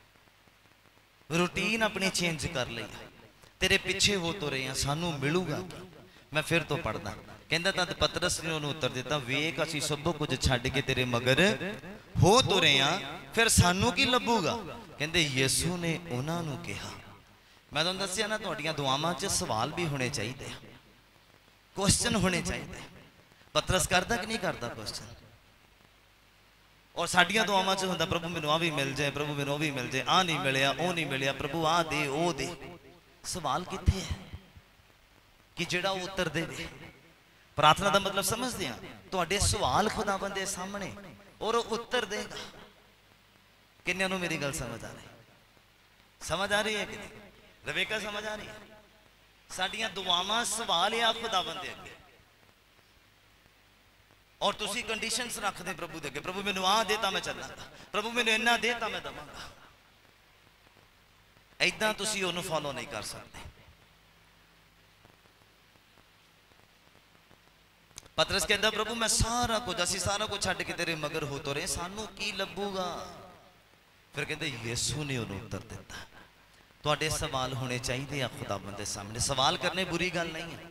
रूटीन अपनी चेंज कर ली, तेरे पिछे हो तो रहे हैं, सानू मिलूगा। मैं फिर तो पढ़दा, कहंदा तद पतरस ने उन्हें उत्तर दिता, वेख असी सब कुछ छड्ड के तेरे मगर हो तो रहे हैं, फिर सानू की लभूगा। कहंदे यीशु ने उन्हां नूं कहा, मैं तुहानूं दस्सिया ना तुहाडीआं दुआवां च सवाल भी होने चाहिए, क्वेश्चन होने चाहिए। पतरस करदा कि नहीं करदा क्वेश्चन? और साडियां दुआवां च हुंदा प्रभु मैनूं आ भी मिल जाए, प्रभु मैनूं ओ भी मिल जाए, आ नहीं मिलिया ओ नहीं मिलिया, प्रभु आ दे ओ दे। सवाल कित्थे है कि जिहड़ा वो उत्तर दे दे। प्रार्थना का मतलब समझदे आ, तुहाडे सवाल खुदावंद दे सामने और वो उत्तर देगा। किन्नियां नूं मेरी गल समझ आ रही? समझ आ रही है कि नहीं? रवेका समझ आ रही है? साडियां दुआवां सवाल है खुदावंद दे अगे, और तुसी कंडीशंस रखते प्रभु दे अगे, प्रभु मैनूं आ दे तां मैं चलांगा, प्रभु मैनूं इन्ना दे तां मैं दवांगा। ऐदां तुसी उहनूं फॉलो नहीं कर सकते। पतरस कहता प्रभु मैं सारा कुछ असी सारा कुछ छड्ड के तेरे मगर हो तो रहे, सानू की लभूगा? फिर कहते यीशु ने उन्हें उत्तर दिता, तुहाडे सवाल होने चाहिए खुदावंद दे सामने। सवाल करने बुरी गल नहीं है,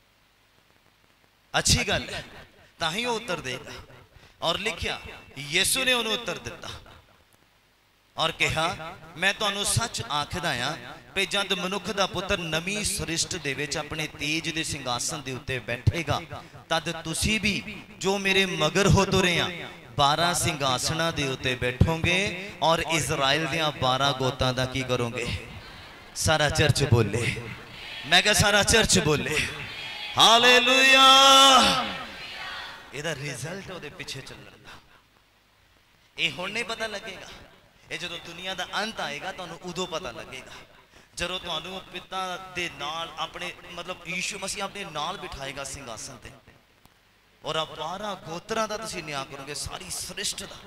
अच्छी गल है, ताही वो उत्तर देगा। और लिखिया यीशु ने उन्हें उत्तर दिता और कहा मैं तुहानूं सच आखदा हां कि जद मनुख दा पुत्र नवीं सृष्टि दे विच अपने तेज दे सिंघासन दे उत्ते बैठेगा, तद तुसी भी जो मेरे मगर हो तुरे हां बारह सिंघासनां दे उत्ते बैठोगे और इजराइल दियां बारह गोतां दा की करोगे? सारा चर्च बोले, मैं कहा सारा चर्च बोले हालेलुया। इहदा रिजल्ट उहदे पिछे चलण दा ये हुण नहीं पता लगेगा, ये जो दुनिया का अंत आएगा तो उदों पता लगेगा, जदों तुहानूं पिता दे नाल अपने मतलब यीशु मसीह अपने नाल बिठाएगा सिंघासन ते, और बारह गोत्रां दा तुसीं न्याय करोगे, सारी सृष्टि दा।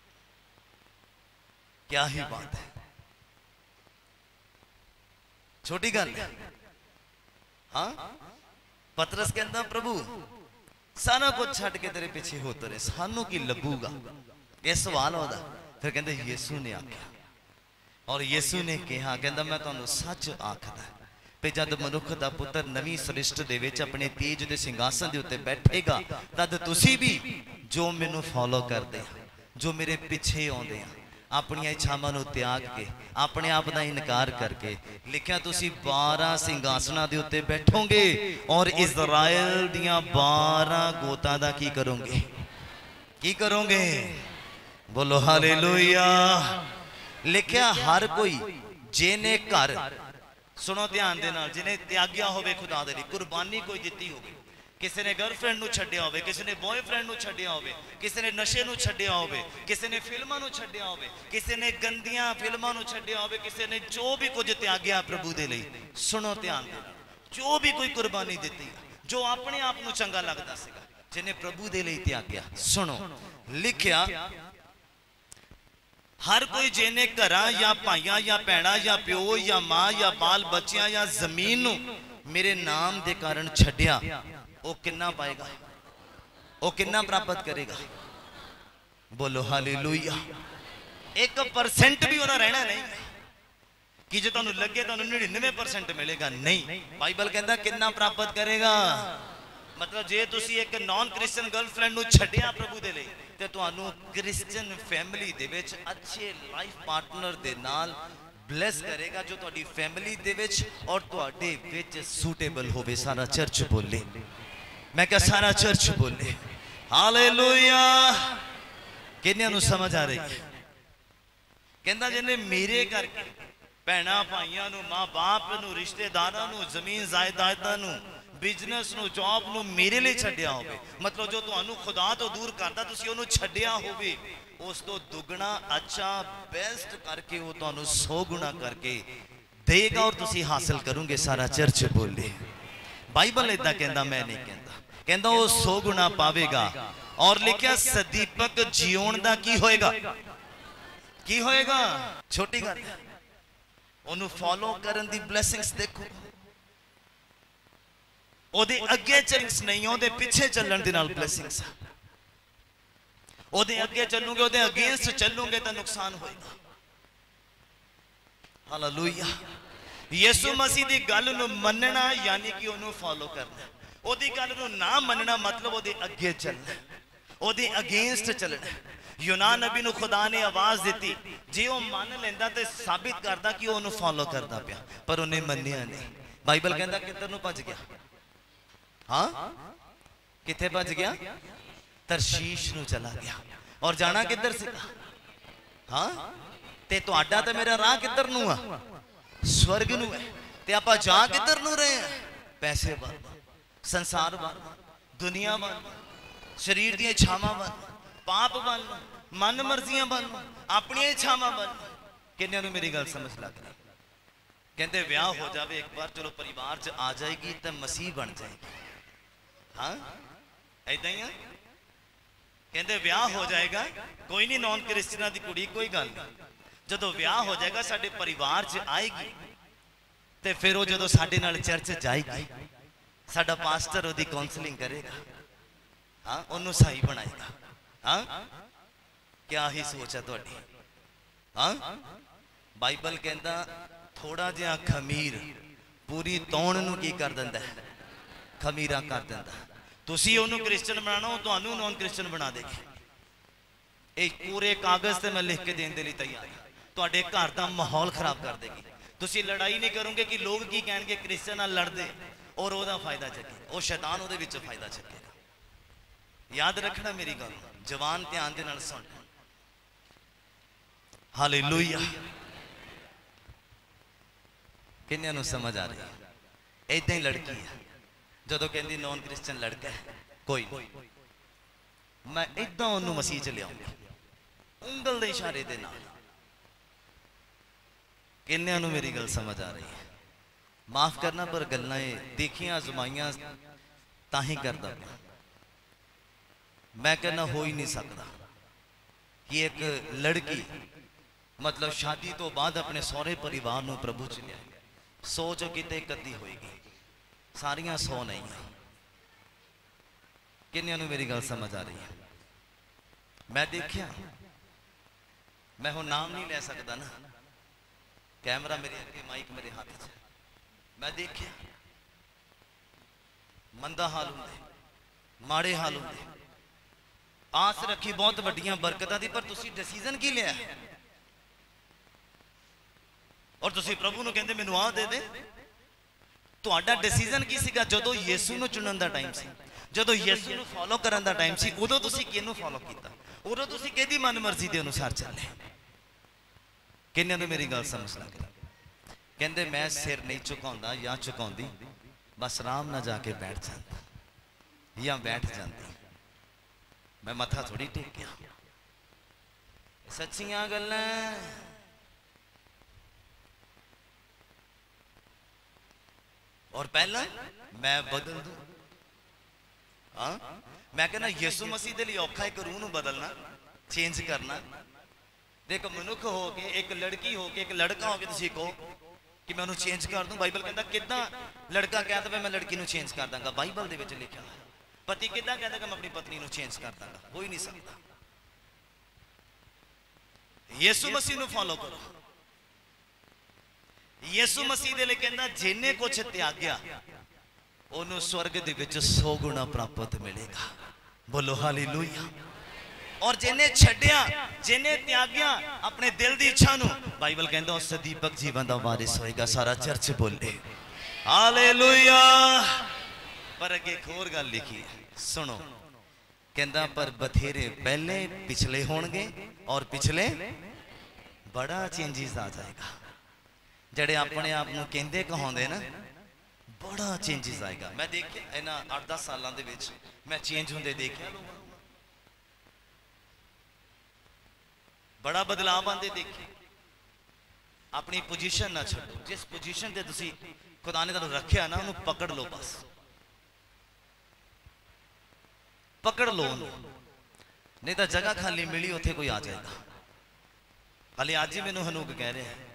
क्या ही बात है, छोटी गल है। हाँ, पतरस कहंदा प्रभु सारा कुछ छड्ड के तेरे पीछे हो तुरे, सानू की लभूगा? ये सवाल होदा। फिर कहते यीशु ने आख्या, और यीशु ने कहा, कहता मैं तुहानूं सच आखदा कि जद मनुख दा पुत्र नवीं सृष्टि दे विच अपने तेज दे सिंघासन दे उत्ते बैठेगा, तद तुसी भी जो मैनूं फॉलो करदे आ, जो मेरे पिछे आउंदे आ, अपनी इच्छावां नूं त्याग के अपने आप दा इनकार करके, लिखिया तुसी बारह सिंघासनां दे उत्ते बैठोगे और इजराइल दियां बारह गोतां दा की करोगे? की करोगे? बोलो हालेलुया। लिखिया हर कोई जिन्हें घर, सुनो ध्यान दे नाल, जिन्हें त्याग्या होवे खुदा दे लई, कुर्बानी कोई दित्ती होवे, किसी ने गर्लफ्रेंड नूं छड्डिया होवे, किसी ने बॉयफ्रेंड नूं छड्डिया होवे, किसी ने नशे नूं छड्डिया होवे, किसी ने फिल्मां नूं छड्डिया होवे, किसी ने गंदियां फिल्मां नूं छड्डिया होवे, किसी ने जो भी कुछ त्याग्या प्रभु दे लई, सुनो ध्यान दे नाल, जो भी कोई कुर्बानी दित्ती, जो अपने आप नूं चंगा लगदा सीगा, जिन्हें प्रभु दे लई त्याग्या, सुनो लिखिया हर कोई जिन्हें घर या भाइया या भैणा या प्यो या मां या बाल बच्चियां या जमीन नू मेरे नाम के कारण छड्या, वो कितना पाएगा, वो कितना प्राप्त करेगा? बोलो हालेलुया। एक परसेंट भी उन्हें रहना नहीं कि जो तुहानू लगे तुहानू निन्यानवे परसेंट मिलेगा, नहीं। बाइबल कहता कितना प्राप्त करेगा। मतलब जे तुसी एक नॉन क्रिश्चियन गर्लफ्रेंड नू छड्या प्रभु दे लई ते तुहानू क्रिश्चियन फैमिली दे विच अच्छे लाइफ पार्टनर दे नाल ब्लेस करेगा जो तुहाडी फैमिली दे विच और तुहाडे विच सूटेबल होवे। सारा चर्च बोले, मैं कहा सारा चर्च बोले हालेलुया। किन्नियां नू समझ आ रही है? कहंदा जिन्हें मेरे करके भैणा भाइयों नू, मां बाप नू, रिश्तेदारां नू, जमीन जायदादां नू, बिजनेस नू, जॉब नू मेरे लिए छड्या होवे, मतलब जो तुहानू खुदा तो दूर करदा तुसी ओनू छड्या होवे, उस तो दुगना अच्छा बेस्ट करके वो तुहानू सौ गुना करके देगा और तुसी हासिल करोगे। सारा चर्च बोले। बाइबल इदा कहंदा, मैं नहीं कहंदा। कहंदा वो सौ गुना पावेगा। और लिखिया सदीपक जीवन दा की होएगा, की होएगा? छोटी गल है, ओनू फॉलो करन दी ब्लेसिंग्स देखो। ओदे अगे चलिंग्स नहीं, ओदे पीछे चलण दे नाल ब्लेसिंग्स। ओदे अगे चलूंगे, ओदे अगेंस्ट चलूंगे तो नुकसान होएगा। हालेलुया। यीशु मसीह दी गल नू मनना यानी कि ओनू फॉलो करना। ओदी गल नू ना मनना मतलब ओदे अगे चलना, ओदे अगेंस्ट चलना। यूनान नबी नू खुदा ने आवाज दी, जे वो मन लेंदा ते साबित करदा कि ओनू फॉलो करदा पिया, पर उन्हें मन्निया नहीं। बाइबल कहंदा किधर नू भज गया? हाँ, किथे भज गया? तरशीश नू चला गया। और जाना किधर सी? हाँ, ते तुहाडा ते मेरा राह किधर नू आ? स्वर्ग नू है। ते आपां जा किधर नू रहे हैं? पैसे वाल, संसार वाल, दुनिया वाल, शरीर दी इच्छावां वाल, पाप वाल, मन मर्जियां वाल, अपनी इच्छावां वाल। किन्ने नू मेरी गल समझ लग रही? कहते ब्याह हो जाए एक बार, चलो परिवार च आ जाएगी तो मसीह बन जाएगी। हाँ, ऐदा ही है। कहते ब्याह हो जाएगा, कोई नहीं, नॉन क्रिश्चियना दी कुड़ी कोई गल नहीं। जदों ब्याह हो जाएगा साडे परिवार च आएगी ते फिर वो जदों साडे नाल चर्च जाएगी, साडा पास्टर ओदी काउंसलिंग करेगा। हाँ, ओनू सही बनाएगा। हाँ, क्या ही सोच है तुहाडी? हाँ, बाइबल कहंदा थोड़ा जिहा खमीर पूरी तौण नू की कर दिंदा है? खमीरा कर दिंदा। तुसी ओनू क्रिश्चियन बनाना, वो तुहानू नॉन क्रिश्चियन बना देगी। एक पूरे कागज से मैं लिख के देने लिए तैयार हूं। तुहाडे घर दा माहौल खराब कर देगी। तुसी लड़ाई नहीं करोगे कि लोग की कहणगे क्रिश्चियन नाल लड़दे और ओदा फायदा चुके, वो शैतान ओदे विच फायदा चुकेगा। याद रखना मेरी गल, जवान ध्यान दे नाल सुन। हालेलुया। किन्ने नू समझ आ रही है? ऐदा ही लड़की है जदों कहंदी नॉन क्रिश्चियन लड़का है, कोई नहीं, मैं ऐदा ओनू मसीह च लियाऊंगी उंगल दे इशारे दे नाल। किन्ने नू मेरी गल समझ आ रही है? माफ करना पर गल्लां देखियां आजमाइयां तां ही करदा पिया। मैं कहना हो ही नहीं सकता कि एक लड़की मतलब शादी तो बाद अपने सौरे परिवार नू प्रभु च लिया। सौ जो किते कदी होएगी, सारियां सौ नहीं है। किन्नियां नू मेरी गल समझ आ रही है? मैं देखिया, मैं हुण नाम नहीं ले सकता ना, कैमरा मेरे अगे, माइक मेरे हाथ च। मैं देखिया मंदा हाल हुंदे, माड़े हाल हुंदे, आस रखी बहुत वड्डियां बरकतां दी, पर तुसी डिसीजन की लिया? और तुसी प्रभु नू कहंदे मैनू आ दे दे। तुहाडा डिसीजन की सीगा? जदों यीशु नू चुनन दा टाइम सी, जदों यीशु नू फॉलो करन दा टाइम सी, उदों तुसी किहनू फॉलो कीता? उदों तुसी किहदी मन मर्जी दे अनुसार चले? किन्ने नू मेरी गल समझ लग रही? कहंदे मैं सिर नहीं झुकाउंदा या झुकाउंदी, बस आराम ना जाके बैठ जांदा या बैठ जांदी, मैं मथा थोड़ी टेकिया। सच्चियां गल्लां। और पहला मैं बदल दूं। हाँ, मैं कहना यीशु मसीह दे लिए औखा है रूह नूं बदलना, चेंज करना। देख मनुख हो के एक लड़की हो के एक लड़का हो के तुसीं कहो कि मैं उन्हें चेंज कर दूं। बाइबल कहता किदा लड़का कह दे मैं लड़की नूं चेंज कर दांगा। बाइबल दे विच लिखिआ पति किदा कहदा कि मैं अपनी पत्नी नूं चेंज कर दांगा, हो ही नहीं सकता। यीशु मसीह नूं फॉलो करो। यीशु मसीह दे लई कहंदा जिन्ने कुछ त्याग्या ओनू स्वर्ग दे विच सौ गुना प्राप्त मिलेगा। बोलो हालेलुया। और जिन्हें छड्या जिन्हें त्याग्या अपने दिल की इच्छा नू बाइबल कहंदा उस दीपक जीवन का वारिस होएगा। सारा चर्च बोले हालेलुया। पर अगे एक होर गल लिखी है, सुनो। कहंदा पर बथेरे पहले पिछले होणगे और पिछले बड़ा चेंजिस आ जाएगा। जड़े अपने आप नू कहंदे कहाउंदे ना बड़ा चेंजिस आएगा। मैं देखिया इन्हां आठ दस सालों दे विच मैं चेंज होंदे देखिया, बड़ा बदलाव आते देखे। अपनी पोजीशन ना छड्डो। जिस पोजीशन से तुसी खुदा ने तुहानू रखिया ना उन्होंने पकड़ लो, बस पकड़ लो उन्होंने, नहीं तो जगह खाली मिली उथे कोई आ जाएगा। हाले आज ही मैनू हनूक कह रहे हैं,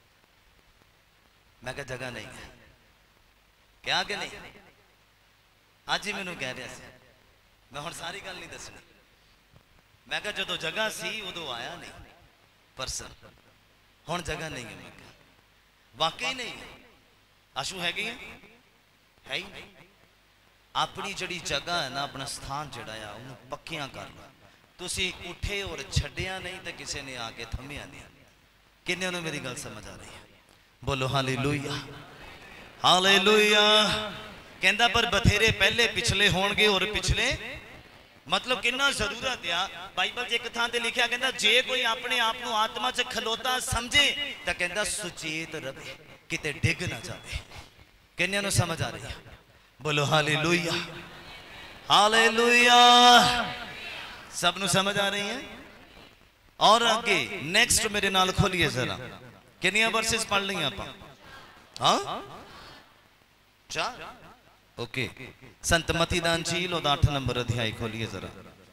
मैं कहा जगह नहीं है, क्या कि नहीं, आज ही मैनू कह रहा सी। मैं हुण सारी गल नहीं दसनी। मैं कहा जो जगह सी उदों आया नहीं परसन, हुण जगह नहीं है। मैं कहा वाकई नहीं है। आशू हैगी है है ही नहीं। अपनी जड़ी जगह है ना, अपना स्थान जड़ा है उन्होंने पक्कियां कर लो। तुसी उठे और छड्डिया नहीं तो किसी ने आके थमिया नहीं। किन्ने ने मेरी गल समझ आ रही है? बोलो हालेलुया हालेलुया। कहंदा पर बथेरे पहले पिछले होणगे और पिछले मतलब कितना जरूरत आ। बाइबल च एक थां ते लिखिया कहंदा जे कोई अपने आप को आत्मा च खलोता समझे तो कहंदा सुचेत रहे किते डिग ना जाए। किन्ने नु समझ आ रही है? बोलो हालेलुया हालेलुया। सब नु समझ आ रही है? और आगे नेक्स्ट मेरे नाल खोलिए जरा। कितनियां वर्सेस पढ़ ली आप? हाँ चार। ओके संत मती दा अंजील ओदा आठ नंबर अध्याय खोलिए जरा।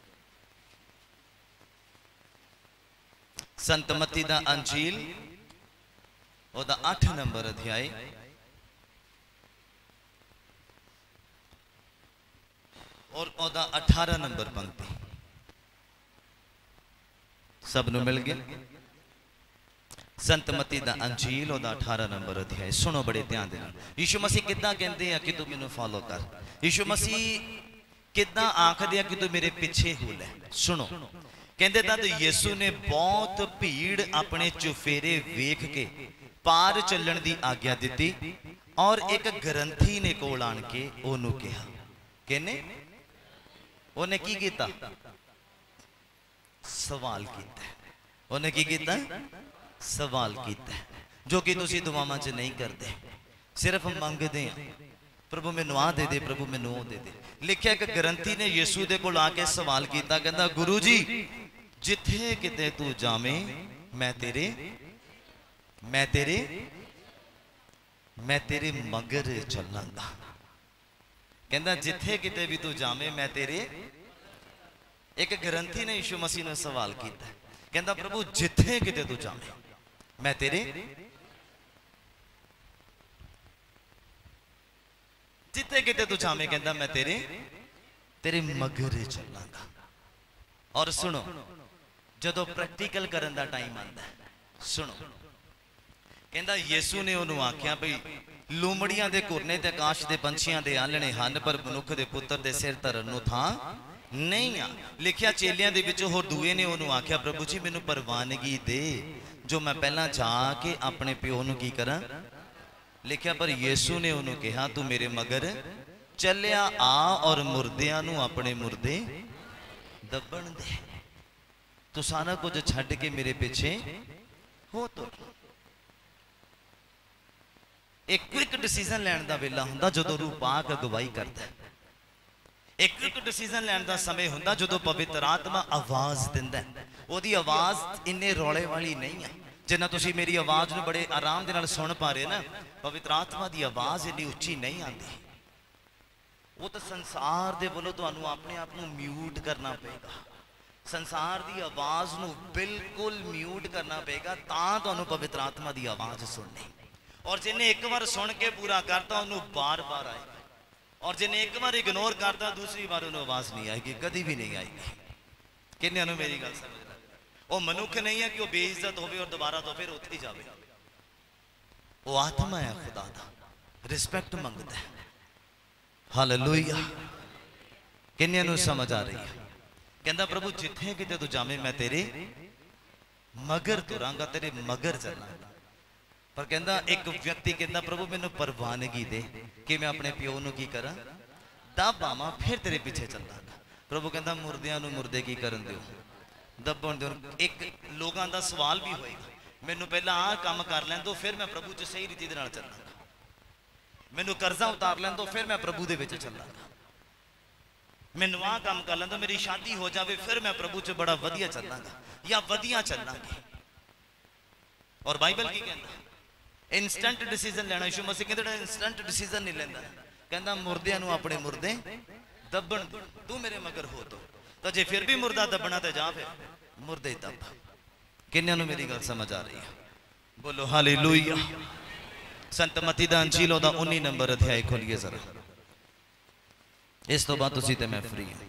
संत मती दा अंजील ओदा आठ नंबर अध्याय और ओदा अठारह नंबर पंक्ति। सब नु मिल गया? संत मती दा अंजील ओदा अठारह नंबर अध्याय सुनो बड़े ध्यान दे। यीशु मसीह किद्दां कहंदे आ कि तू मैनू फॉलो कर। यीशु मसीह किद्दां आखदे आ कि तू मेरे पीछे हो ले। सुनो कहंदे तां तो यीशु ने बहुत भीड़ अपने चुफेरे वेख के पार चलण दी आग्या दित्ती और एक ग्रंथी ने कोल आण के ओनू कहा। कहने ओने की कीता? सवाल कीता। ओने की कीता? सवाल किया जो कि तुसी दुआवां च नहीं करते, सिर्फ मंगते हैं प्रभु मैनू आ दे दे, प्रभु मैनू ओ दे दे। लिखिया एक ग्रंथी ने यीशु दे कोल आके सवाल किया, कहंदा गुरु जी जिथे किते तू जावे मैं तेरे मैं तेरे मैं तेरे मगर चलांगा। कहंदा जिथे किते भी तू जावे मैं तेरे। एक ग्रंथी ने यीशु मसीह ने सवाल किया, कहंदा प्रभु जिथे किते तू जावे मैं तेरे जिथे किते तू जावे कहंदा मैं तेरे तेरे मगर चलांगा। और सुनो जदों प्रैक्टिकल करन दा टाइम आंदा है, सुनो कहंदा यीशु ने उन्होंने आख्या भई लूमड़ियां दे घुरने ते आकाश दे पंछियां दे आलणे हन पर मनुख दे पुत्र दे सिर धरन नूं थां नहीं आ। लिखिया चेलियां दे विचों होर दूए ने उन्होंने आख्या प्रभु जी मैनू परवानगी दे जो मैं पहला जाके अपने प्यो नूं की करा। लिखिया पर यीशु ने उन्होंने कहा तू मेरे मगर चलिया आ और मुर्दियां नूं अपने मुर्दे दबण दे। तू सारा कुछ छड्ड के मेरे पीछे हो। तो एक क्विक डिसीजन लैण दा वेला हुंदा जदों रूह पाक अगवाई करदा है। एक क्विक डिसीजन लैण दा समय हुंदा जदों पवित्र आत्मा आवाज दिंदा है। ओदी आवाज इन्ने रौले वाली नहीं है जिन्ना तुसी मेरी आवाज नूं बड़े आराम दे नाल सुन पा रहे ना। पवित्र आत्मा दी आवाज इन्नी उच्ची नहीं आती। वो तो संसार दे बोलो तुहानूं अपने आप नूं म्यूट करना पेगा। संसार की आवाज नू बिल्कुल म्यूट करना पेगा तो पवित्र आत्मा की आवाज सुननी। और जिन्हें एक बार सुन के पूरा करता उन्होंने बार बार आएगी, और जिन्हें एक बार इग्नोर करता दूसरी बार उन्होंने आवाज नहीं आएगी, कभी भी नहीं आएगी। किन्ने मेरी गल समझ लग, वो मनुख नहीं है कि वो बेइज्जत हो और दोबारा तो फिर उत्थे जाए। वो आत्मा है खुदा दा, रिस्पेक्ट मंगता है। हालेलुया। किन्ने नूं समझ आ रही है? कहता प्रभु जिथे किते तू जावे मैं तेरे मगर तुरांगा, तेरे मगर चलांगा। पर कहता एक व्यक्ति कहता प्रभु मैनू परवानगी दे कि मैं अपने प्यो नूं की करा, दब आवां फिर तेरे पीछे चलांगा। प्रभु कहता मुर्दियां नूं मुर्दे की करन दिओ, दबण दिओ। एक लोगों का सवाल भी होएगा, मैनू पहला आ काम कर लैन दो फिर मैं प्रभु च सही रीति दे नाल चलांगा, मैनू कर्जा उतार लैन दो फिर मैं प्रभु दे विच चलांगा, मैनू आ काम कर लैन दो, मेरी शादी हो जाए फिर मैं प्रभु च बड़ा वधिया चलांगा या वधिया चलांगे। और बाइबल की कहता इंस्टेंट डिसीजन लेना। यीशु मसीह कहते इंस्टेंट डिसीजन नहीं लेंदा, कहता मुर्दियां नूं अपने मुर्दे दबण तू मेरे मगर हो तो, तो जे फिर भी मुर्दा दबना तो जा फिर मुर्दे दब। किन्ने नूं मेरी गल समझ आ रही है? बोलो हालेलुया। संत मती दा अंजील ओदा उन्नीस नंबर अध्याय खोलिए जरा, इस तो बाद तुसीं ते मैं फ्री हां।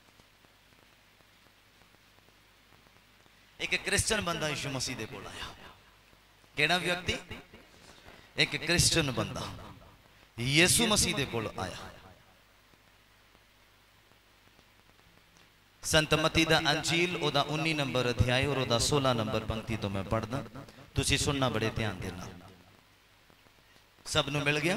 एक क्रिश्चियन बंदा यीशु मसीह दे कोल आया। केड़ा व्यक्ति? एक क्रिश्चियन बंदा यीशु मसीह दे कोल आया। संत मती दा अंजील ओदा उन्नीस नंबर अध्याय और ओदा सोलह नंबर पंक्ति तो मैं पढ़दा, तुसीं सुनना बड़े ध्यान दे नाल। सब नूं मिल गया?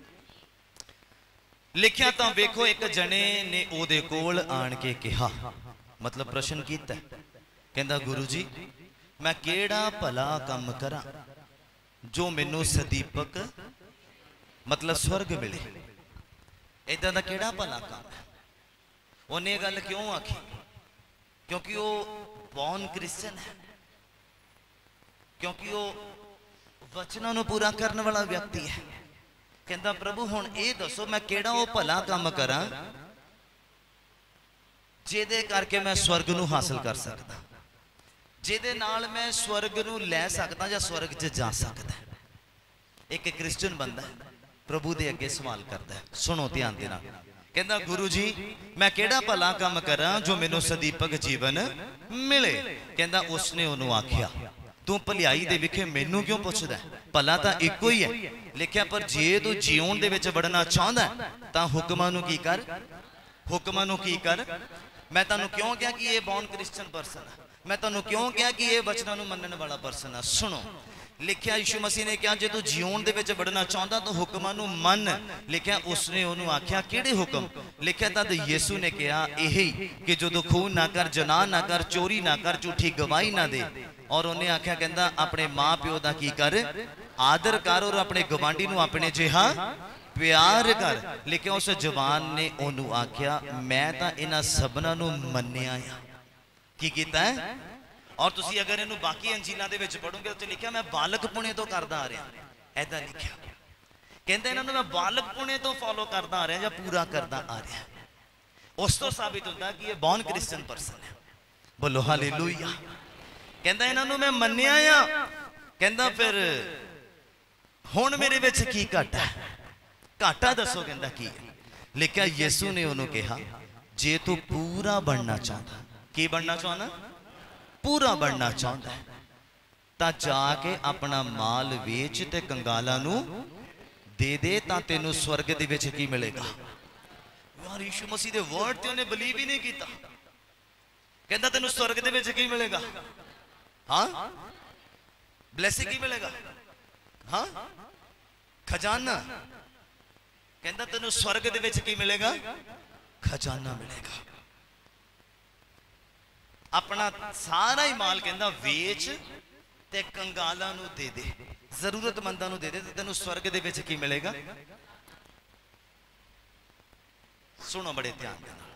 लिखिया तां वेखो एक जने ने ओदे कोल आण के कहा, मतलब प्रश्न कीता, कहंदा गुरु जी मैं केड़ा भला काम करा जो मैनू सदीपक मतलब स्वर्ग मिले। इदा दा केड़ा भला काम है? उन्हें गल क्यों आखी? क्योंकि वो बॉर्न क्रिश्चियन है, क्योंकि वो वचनों नूं पूरा करने वाला व्यक्ति है। कहता प्रभु हुण ये दसो मैं केड़ा वो भला काम करा जिहदे करके मैं स्वर्ग नूं हासिल कर सकदा, जिहदे नाल मैं स्वर्ग नूं लै सकदा या स्वर्ग च जा सकदा। एक क्रिश्चियन बंदा प्रभु दे अगे सवाल करता है, सुनो ध्यान दे नाल। कहंदा गुरु जी मैं केड़ा भला काम करा जो मैनू सदीपक जीवन मिले। कहंदा उसने उन्होंने आख्या तू भलाई दे विखे मैनू क्यों पुछदा है, भला तां इक्को ही है। लिखिया पर जे तू जीवन दे विच वड़ना चाहंदा तां हुक्मां नूं की कर, हुक्मां नूं की कर। मैं तुहानूं क्यों कहा कि ये बॉर्न क्रिश्चियन पर्सन है, मैं तुहानूं क्यों कहा कि ये वचनां नूं मनण वाला पर्सन है। सुनो लिखिया यीशु मसीह ने कहा जे तू जीवन दे विच वड़ना चाहता तो हुक्मां नूं मन। लिखिया उसने उन्होंने आख्या किहड़े हुक्म? लिखिया तद यीशु ने कहा यही कि जो खून ना कर, जना ना कर, चोरी ना कर, झूठी गवाही ना दे। और उन्हें आख्या कहंदा अपने माँ प्यो दा की कर, आदर कर, और अपने गवांडी नूं अपने जिहा प्यार कर। लिखिया उस जवान ने उन्होंने आख्या मैं तां इन्हां सबना नूं मन्निया आ। की कीता है? और तुसी अगर इन्हू बाकी अंजीलों दे विच पढ़ोगे तो लिखा मैं बालक पुणे तो करदा आ रहा, ऐदा लिखा। कहते इन्होंने मैं बालक पुणे तो फॉलो करदा आ रहा या पूरा करदा आ रहा। उस तो साबित होता कि ये बॉर्न क्रिश्चियन पर्सन है। बोलो हालेलुया। कहता इन्होंने मैं मन्निया आ। कहता फिर हुण मेरे विच की घाटा है? घाटा दसो। कहता की लिखा? यीशु ने उन्होंने कहा जे तू पूरा बनना चाहता, की बनना चाहना? पूरा बनना चाहता है ता जाके अपना माल वेच ते कंगालां नूं दे दे ता तेनू स्वर्ग दे विच की मिलेगा। यार यीशु मसीह दे वर्ड ते उन्हें बिलीव ही नहीं किया। कहता तेनू स्वर्ग दे विच की मिलेगा? हाँ ब्लेसिंग की मिलेगा? हाँ खजाना। कहता तेनू स्वर्ग दे विच की मिलेगा? खजाना मिलेगा। अपना सारा ही माल कहता वेच ते कंगालां नूं दे दे, जरूरतमंदां नूं दे दे, तेनू स्वर्ग दे विच की मिलेगा? सुनो बड़े ध्यान दे नाल,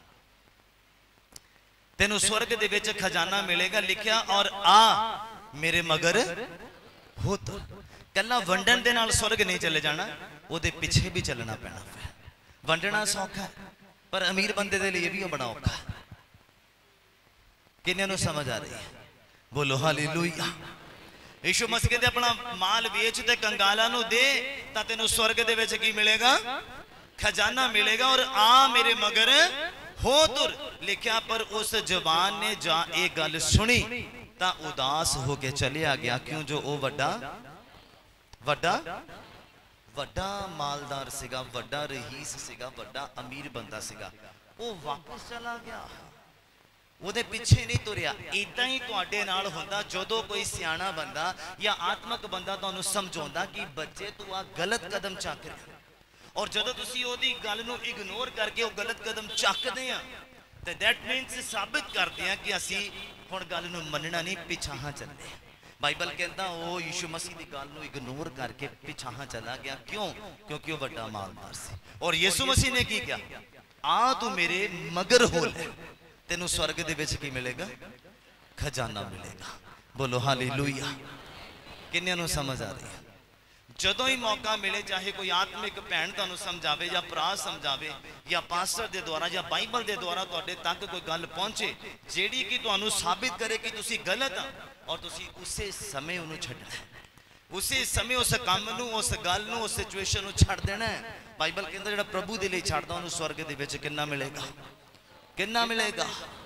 तेनू स्वर्ग दे विच खजाना मिलेगा। लिखिया और आ मेरे मगर हो। तो कल्ला वंडन दे नाल स्वर्ग नहीं चले जाना, ओदे पिछे भी चलना पैना। वंडना सौखा है पर अमीर बंदे दे लिए भी बड़ा औखा है। किन्ने नूं समझ आ रही है? बोलो हालेलुया। यीशु मसीह कहते अपना माल वेच ते कंगाला नूं दे तां तैनूं स्वर्ग दे विच की मिलेगा? खजाना मिलेगा। और आ मेरे मगर हो तुर लिखा। पर उस जवान ने जा एक गल सुनी तां उदास होके चलिया गया। क्यों? जो ओ वड्डा वड्डा वड्डा मालदार सीगा, वड्डा रहीस सीगा, वड्डा अमीर बंदा सीगा। वो वापस चला गया, ਉਹਦੇ ਪਿੱਛੇ नहीं तुरिया। इदा ही ਤੁਹਾਡੇ ਨਾਲ ਹੁੰਦਾ ਜਦੋਂ कोई सियाणा बंदा या आत्मक बंदा ਤੁਹਾਨੂੰ ਸਮਝਾਉਂਦਾ कि बच्चे तू आ गलत कदम ਚੱਕ ਰਿਹਾ, और ਜਦੋਂ ਤੁਸੀਂ ਉਹਦੀ ਗੱਲ ਨੂੰ ਇਗਨੋਰ ਕਰਕੇ ਉਹ गलत कदम ਚੱਕਦੇ ਆ ਤੇ that means ਸਾਬਿਤ ਕਰਦੇ ਆ कि ਅਸੀਂ ਹੁਣ ਗੱਲ ਨੂੰ ਮੰਨਣਾ ਨਹੀਂ, ਪਿਛਾਹਾਂ ਚੱਲੇ। बाइबल कहता वो यीशु मसीह की गल को इग्नोर करके पिछां चला गया। क्यों? क्योंकि वो बड़ा मालदार सी। और यीशु मसीह ने की क्या? आ तू मेरे मगर हो ले, तेनू स्वर्ग दे विच की मिलेगा? खजाना मिलेगा। बोलो हालेलुया। किन्ने नूं समझ आ रही है? जदों ही मौका मिले, चाहे कोई आत्मिक भैन तुहानूं समझावे या भरा समझावे या पास्टर के द्वारा या बाइबल के द्वारा तुहाडे तक कोई गल पहुंचे जिहड़ी कि तुहानूं साबित करे कि तुसीं गलत आ, और तुसीं उसे समय उन्होंने छड्डना है, उसे समय उस काम नूं, उस गल नूं, उस सिचुएशन नूं छड्ड देना है। बाइबल कहंदा जिहड़ा प्रभु दे लई छड्डदा उहनूं स्वर्ग दे विच किन्ना मिलेगा? किन्ना मिलेगा?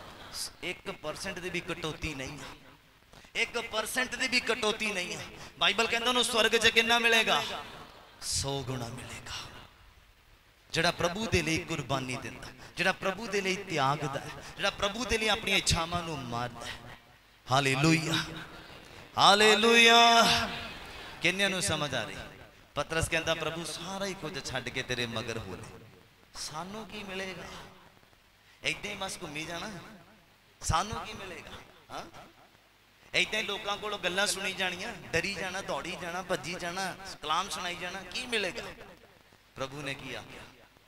एक परसेंट दी भी कटौती नहीं है, एक परसेंट दी भी कटौती नहीं है। बाइबल कहंदा उहनूं स्वर्ग च किन्ना मिलेगा? सौ गुणा मिलेगा। जिहड़ा प्रभु दे लई कुर्बानी दिंदा, जिहड़ा प्रभु दे लई त्यागदा है, जिहड़ा प्रभु दे लई अपनी इच्छावां नूं मारदा है। Hallelujah hallelujah. किन्ने नूं समझ आ रही? पतरस कहता प्रभु सारा ही कुछ छड्ड के तेरे मगर हो ले, सानू की मिलेगा? ऐदां ही बस घूमी जाना, सानू की मिलेगा? हाँ ऐदां ही लोगों को गल्लां सुनी जानियां, डरी जाना, दौड़ी जाना, भज्जी जाना, कलाम सुनाई जाना, की मिलेगा? प्रभु ने की आख्या?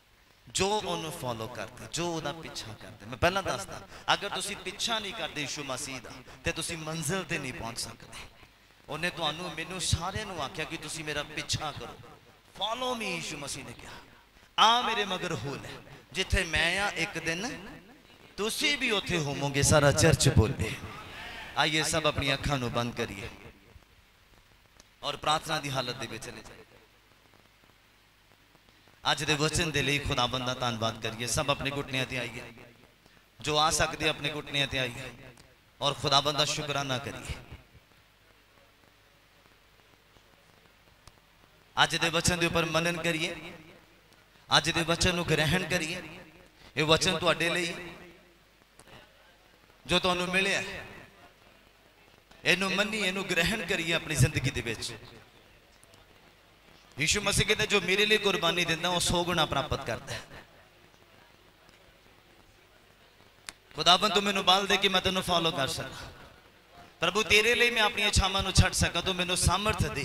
जो उन्होंने फॉलो करते, जो उहदा पिछा करते। मैं पहला दसदा, अगर तुसी पिछा नहीं करते यीशु मसीह दा ते तुसी मंजिल ते नहीं पहुंच सकते। उन्हें तुहानू मैनू सारे नू आख्या कि तुसी मेरा पिछा करो, फॉलो मी। यीशु मसीह ने कहा आ मेरे मगर हो ले, जिथे मैं आ एक दिन तुसी भी उत्थे होवोगे। सारा चर्च बोले। आइए सब अपनी अखां नू बंद करिए और प्रार्थना की हालत दे विच चले जाइए। अज दे वचन दे लई खुदावंद दा धन्नवाद करिए। सब अपने घुटनियां ते आइए, जो आ सकते अपने घुटनियां ते आइए और खुदावंद दा शुकराना करिए। अज दे वचन दे ऊपर मनन करिए, अज दे वचन नूं ग्रहण करिए। ये वचन तुहाडे लई जो तुहानूं मिलिआ, इहनूं मन्नी, इहनूं ग्रहण करिए अपनी जिंदगी दे विच। यीशु मसीह कहते जो मेरे लिए कुर्बानी देता वो सौ गुना प्राप्त करता है। खुदावन तू मैनू बल दे कि मैं तेनू फॉलो कर सका। प्रभु तेरे लिए मैं अपनी इच्छावां नूं छड्ड सका, तू मैनू सामर्थ दे।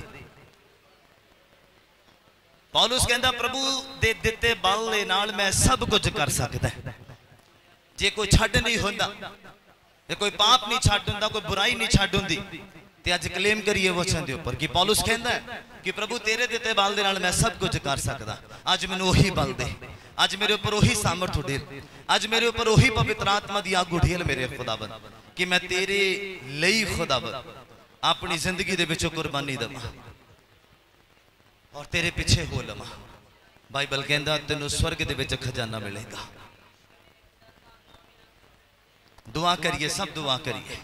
पौलुस कहता प्रभु दे दिते बल दे नाल मैं सब कुछ कर सकदा। जे कोई छड्ड नहीं हुंदा, जे कोई पाप नहीं छड्ड हुंदा, कोई बुराई नहीं छड्ड हुंदी, ते अज क्लेम करिए वचन दे ऊपर कि पौलुस कहता है कि प्रभु तेरे दिते बल दे नाल मैं सब कुछ कर सकदा। अज मैनू ओही बल दे, अज मेरे ऊपर ओही सामर्थ उडेल, अज मेरे ऊपर ओही पवित्र आत्मा दी आग उडेल मेरे खुदावन, कि मैं तेरे लई खुदावन अपनी जिंदगी दे विचों कुर्बानी देवां और तेरे पिछे हो लवां। बाइबल कहंदा तैनूं स्वर्ग दे विच खजाना मिलेगा। दुआ करिए, सब दुआ करिए।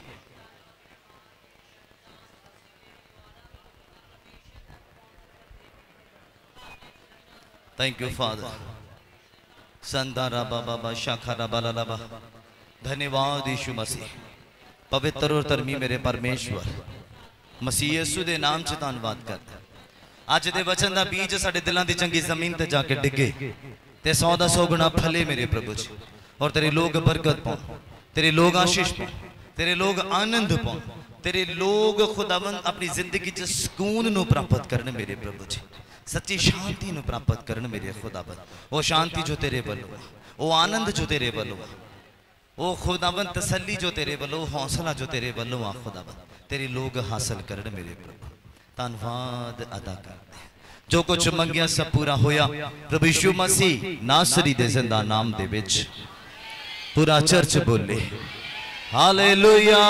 Thank you father. संदारा बाबा शाखारा बाला लाबा। धन्यवाद यीशु मसीह, पवित्र और धर्मी मेरे परमेश्वर मसीह यीशु दे नाम च धन्नवाद करदा। अज दे वचन दा बीज साडे दिलां दी चंगी जमीन ते जाके डिगे ते सौ दा सौ गुना फले मेरे प्रभु जी, और तेरे लोग बरकत पाओ, तेरे लोग आशीष पाओ, तेरे लोग आनंद पाओ, तेरे लोग खुदावंद अपनी जिंदगी च सुकून नूं प्राप्त करन मेरे प्रभु जी, सच्ची शांति नूं प्राप्त करन मेरे खुदावंद। वो शांति जो तेरे वल्लों, वो आनंद जो तेरे वल्लों, वो खुदावंद तसल्ली जो तेरे वल्लों, हौसला जो तेरे वल्लों आ खुदावंद, तेरे लोग हासिल करन मेरे प्रभु। धन्यवाद अदा करते जो कुछ मंगिया सब पूरा होया प्रभु यीशु मसीह नासरी दे जिंदा नाम दे विच। पूरा चर्च बोले हालेलुया।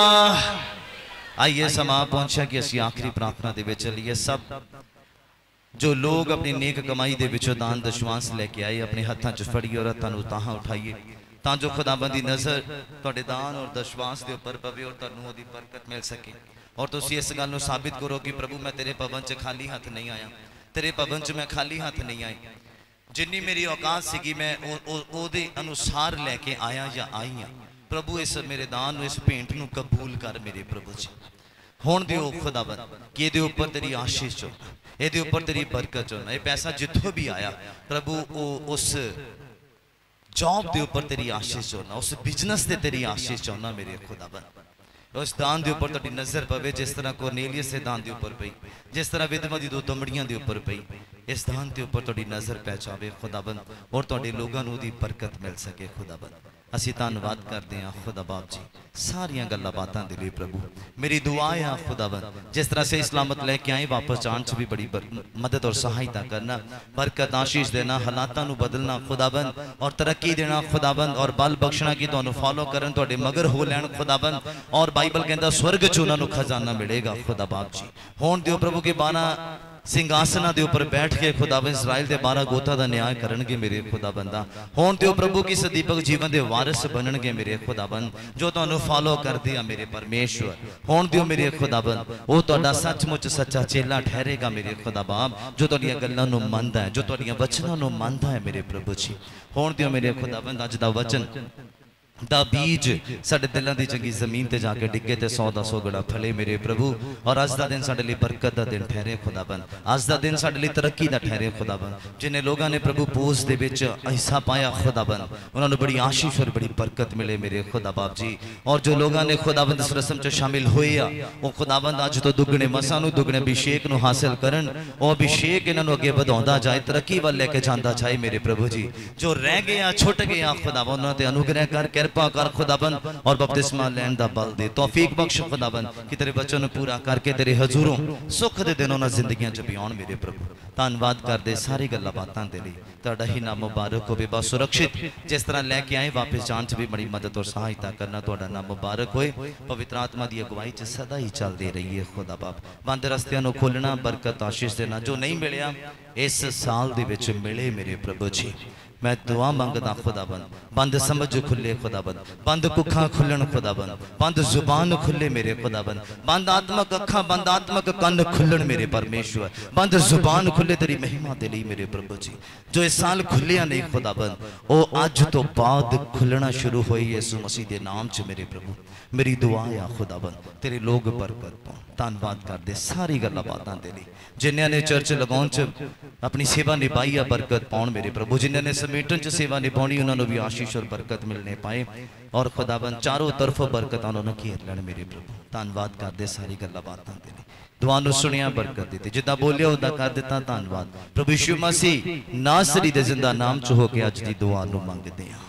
आइए समा पहुंचा कि असी आखिरी प्रार्थना दे विच चलीए। सब जो लोग अपनी नेक कमाई दे विचों दान दशवांस लेके आए अपने हाथों च फड़िए और हत्थां नूं ताहां उठाइए तां जो खुदाबंद दी नज़र तुहाडे दान और दशवांस दे उपर पवे और तुहानूं ओहदी बरकत मिल सके। और तुसीं इस गल नूं साबित करो कि प्रभु मैं तेरे भवन च खाली हाथ नहीं आया, तेरे भवन च मैं खाली हाथ नहीं आई। जिन्नी मेरी औकात सीगी मैं ओहदे अनुसार लैके आया या आई हाँ। प्रभु इस मेरे दान नूं, इस भेंट नूं कबूल कर मेरे प्रभु जी। होण दिओ खुदाबंद कि इहदे उपर तेरी आशीष हो, इहदे उपर तेरी बरकत हो। ये पैसा जिथों भी आया प्रभु ओ उस जॉब के उपर तेरी आशीष होना, उस बिजनेस से तेरी आशीष होना मेरे खुदाबंद। उस दान के उपर तुहाडी नज़र पवे जिस तरह कोरनेलियस के दान के उपर पई, जिस तरह विधवा दी दो दमड़ियां के उपर पई। इस दान के उपर तुहाडी नज़र पै जावे खुदाबंद और तुहाडे लोगों नूं ओहदी बरकत मिल सके खुदाबंद। असीं धन्नवाद करते हैं खुदा बाप जी सारियां गल्लां बातां दे लई। प्रभु मेरी दुआ है खुदाबंद जिस तरह से सलामत लैके आए वापस जान च भी बड़ी मदद और सहायता करना, बरकत आशीष देना, हालातां नूं बदलना खुदाबंद और तरक्की देना खुदाबंद और बल बख्शना कि तुहानूं फॉलो करन, तुहाडे मगर हो लैण खुदाबंद। और बाइबल कहंदा स्वर्ग च उन्हां नूं खजाना मिलेगा खुदा बाप जी। होण दिओ प्रभु के बारह सिंघासना के उपर बैठ के खुदाबंद इजराइल के बारह गोता का न्याय करनगे मेरे खुदाबंदा। होण दिओ प्रभु की सदीपक जीवन के वारिस बननगे मेरे खुदाबंद जो तुहानूं फॉलो करदे आ मेरे परमेश्वर। होण दिओ मेरे खुदाबंद वो तुहाडा सचमुच सच्चा चेला ठहरेगा मेरे खुदा बाप जो तुहाडीआं गल्लां नूं मनदा है, जो तुहाडीआं वचनां नूं मनदा है मेरे प्रभु जी। होण दिओ मेरे खुदाबंद अज दा वचन दा बीज साडे दिलों की चंगी जमीन ते जाके डिगे ते सौ दा सौ गड़ा फले मेरे प्रभु। और अज दा दिन साडे लई बरकत दा दिन ठहरे खुदाबंद, अज दा दिन साडे लई तरक्की दा ठहरे खुदाबंद। जिन्हें लोगों ने प्रभु पोस दे विच हिस्सा पाया खुदाबंद उन्होंने बड़ी आशीष और बड़ी बरकत मिले मेरे खुदा बाप जी। और जो लोगों ने खुदाबंद इस रस्म च शामिल होए आ वो खुदाबंद अज तो दुगने मसां नूं दुगने अभिषेक नूं हासिल करन, वो अभिषेक इन्हां नूं अगे वधाउंदा जाए, तरक्की वल लेके जांदा जाए मेरे प्रभु जी। जो रह गया छुट गया खुदाबंद उन्हां ते अनुग्रह कर, कृपा कर खुदाबंद और बपतिस्मा लैण दा बल दे, तौफीक बख्श खुदाबंद कि तेरे बच्चों नूं पूरा करके तेरे हजूरों सुख दे दिन उन्हां जिंदगियां च बिआउण मेरे प्रभु। धन्नवाद करदे सारी गल्लां बातां दे लई, तुहाडा ही नाम मुबारक होवे। बस सुरक्षित जिस तरह लैके आए वापस जाण च भी बड़ी मदद और सहायता करना, तुहाडा नाम मुबारक होए। पवित्र आत्मा दी अगुवाई च सदा ही चलदे रहिए खुदा बाप। बंद रस्तियां नूं खोलना, बरकत आशीष देना, जो नहीं मिलिया इस साल दे विच मिले मेरे प्रभु जी। मैं दुआ मंगदा खुदाबंद बंद समझ खुले खुदाबंद, बंद कुखा खुलन खुदाबंद, बंद जुबान खुले मेरे खुदाबंद, बंद आत्मक अखा बंद आत्मक कन्न खुलन मेरे परमेश्वर, बंद जुबान खुले तेरी महिमा दे लई मेरे प्रभु जी। जो इस साल खुलिया नहीं खुदाबंद वो अज तो बाद खुलना शुरू होई यीशु मसीह के नाम च मेरे प्रभु। मेरी दुआ है खुदाबंद तेरे लोग बरकत पाउण। धन्नवाद करदे सारी गल्लां बातां दे लई। जिन्हां ने चर्च लगाउण च अपनी सेवा निभाई है बरकत पाउण मेरे प्रभु, जिन्हां ने समेटन च सेवा निभाउणी उन्हां नूं भी आशीष और बरकत मिलने पाए। और खुदाबंद चारों तरफ बरकत उन्होंने घेर लैण मेरे प्रभु। धन्नवाद करदे सारी गल्लां बातां दे लई। दुआ नूं सुनिया बरकत दी, जिद्दां बोलिया उदां कर दिता। धन्नवाद प्रभु यीशु मसीह नासरी दे जिंदा नाम च होके अज दी दुआ नूं मंगदे हां।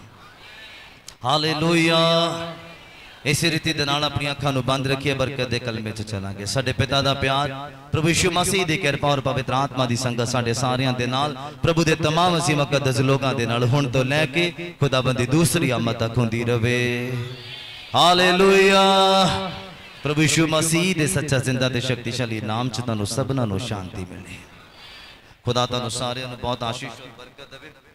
हालेलुया। इस रीति दे नाल अपनी अखां नूं बंद रखिए, बरकत दे कलमे च चलांगे। साडे पिता दा प्यार, प्रभु यीशु मसीह दी किरपा और पवित्र आत्मा दी संगत साडे सारियां दे नाल, प्रभु दे तमाम असीं मुकद्दस लोकां दे नाल हुण तो लैके खुदाबंद दी दूसरी आमद तक हुंदी रवे। हालेलुया। प्रभु यीशु मसीह दे सच्चा जिंदा ते शक्तिशाली नाम च तुहानूं सबना नूं शांति मिले। खुदा तुहानूं सारियां नूं बहुत आशीष और बरकत देवे।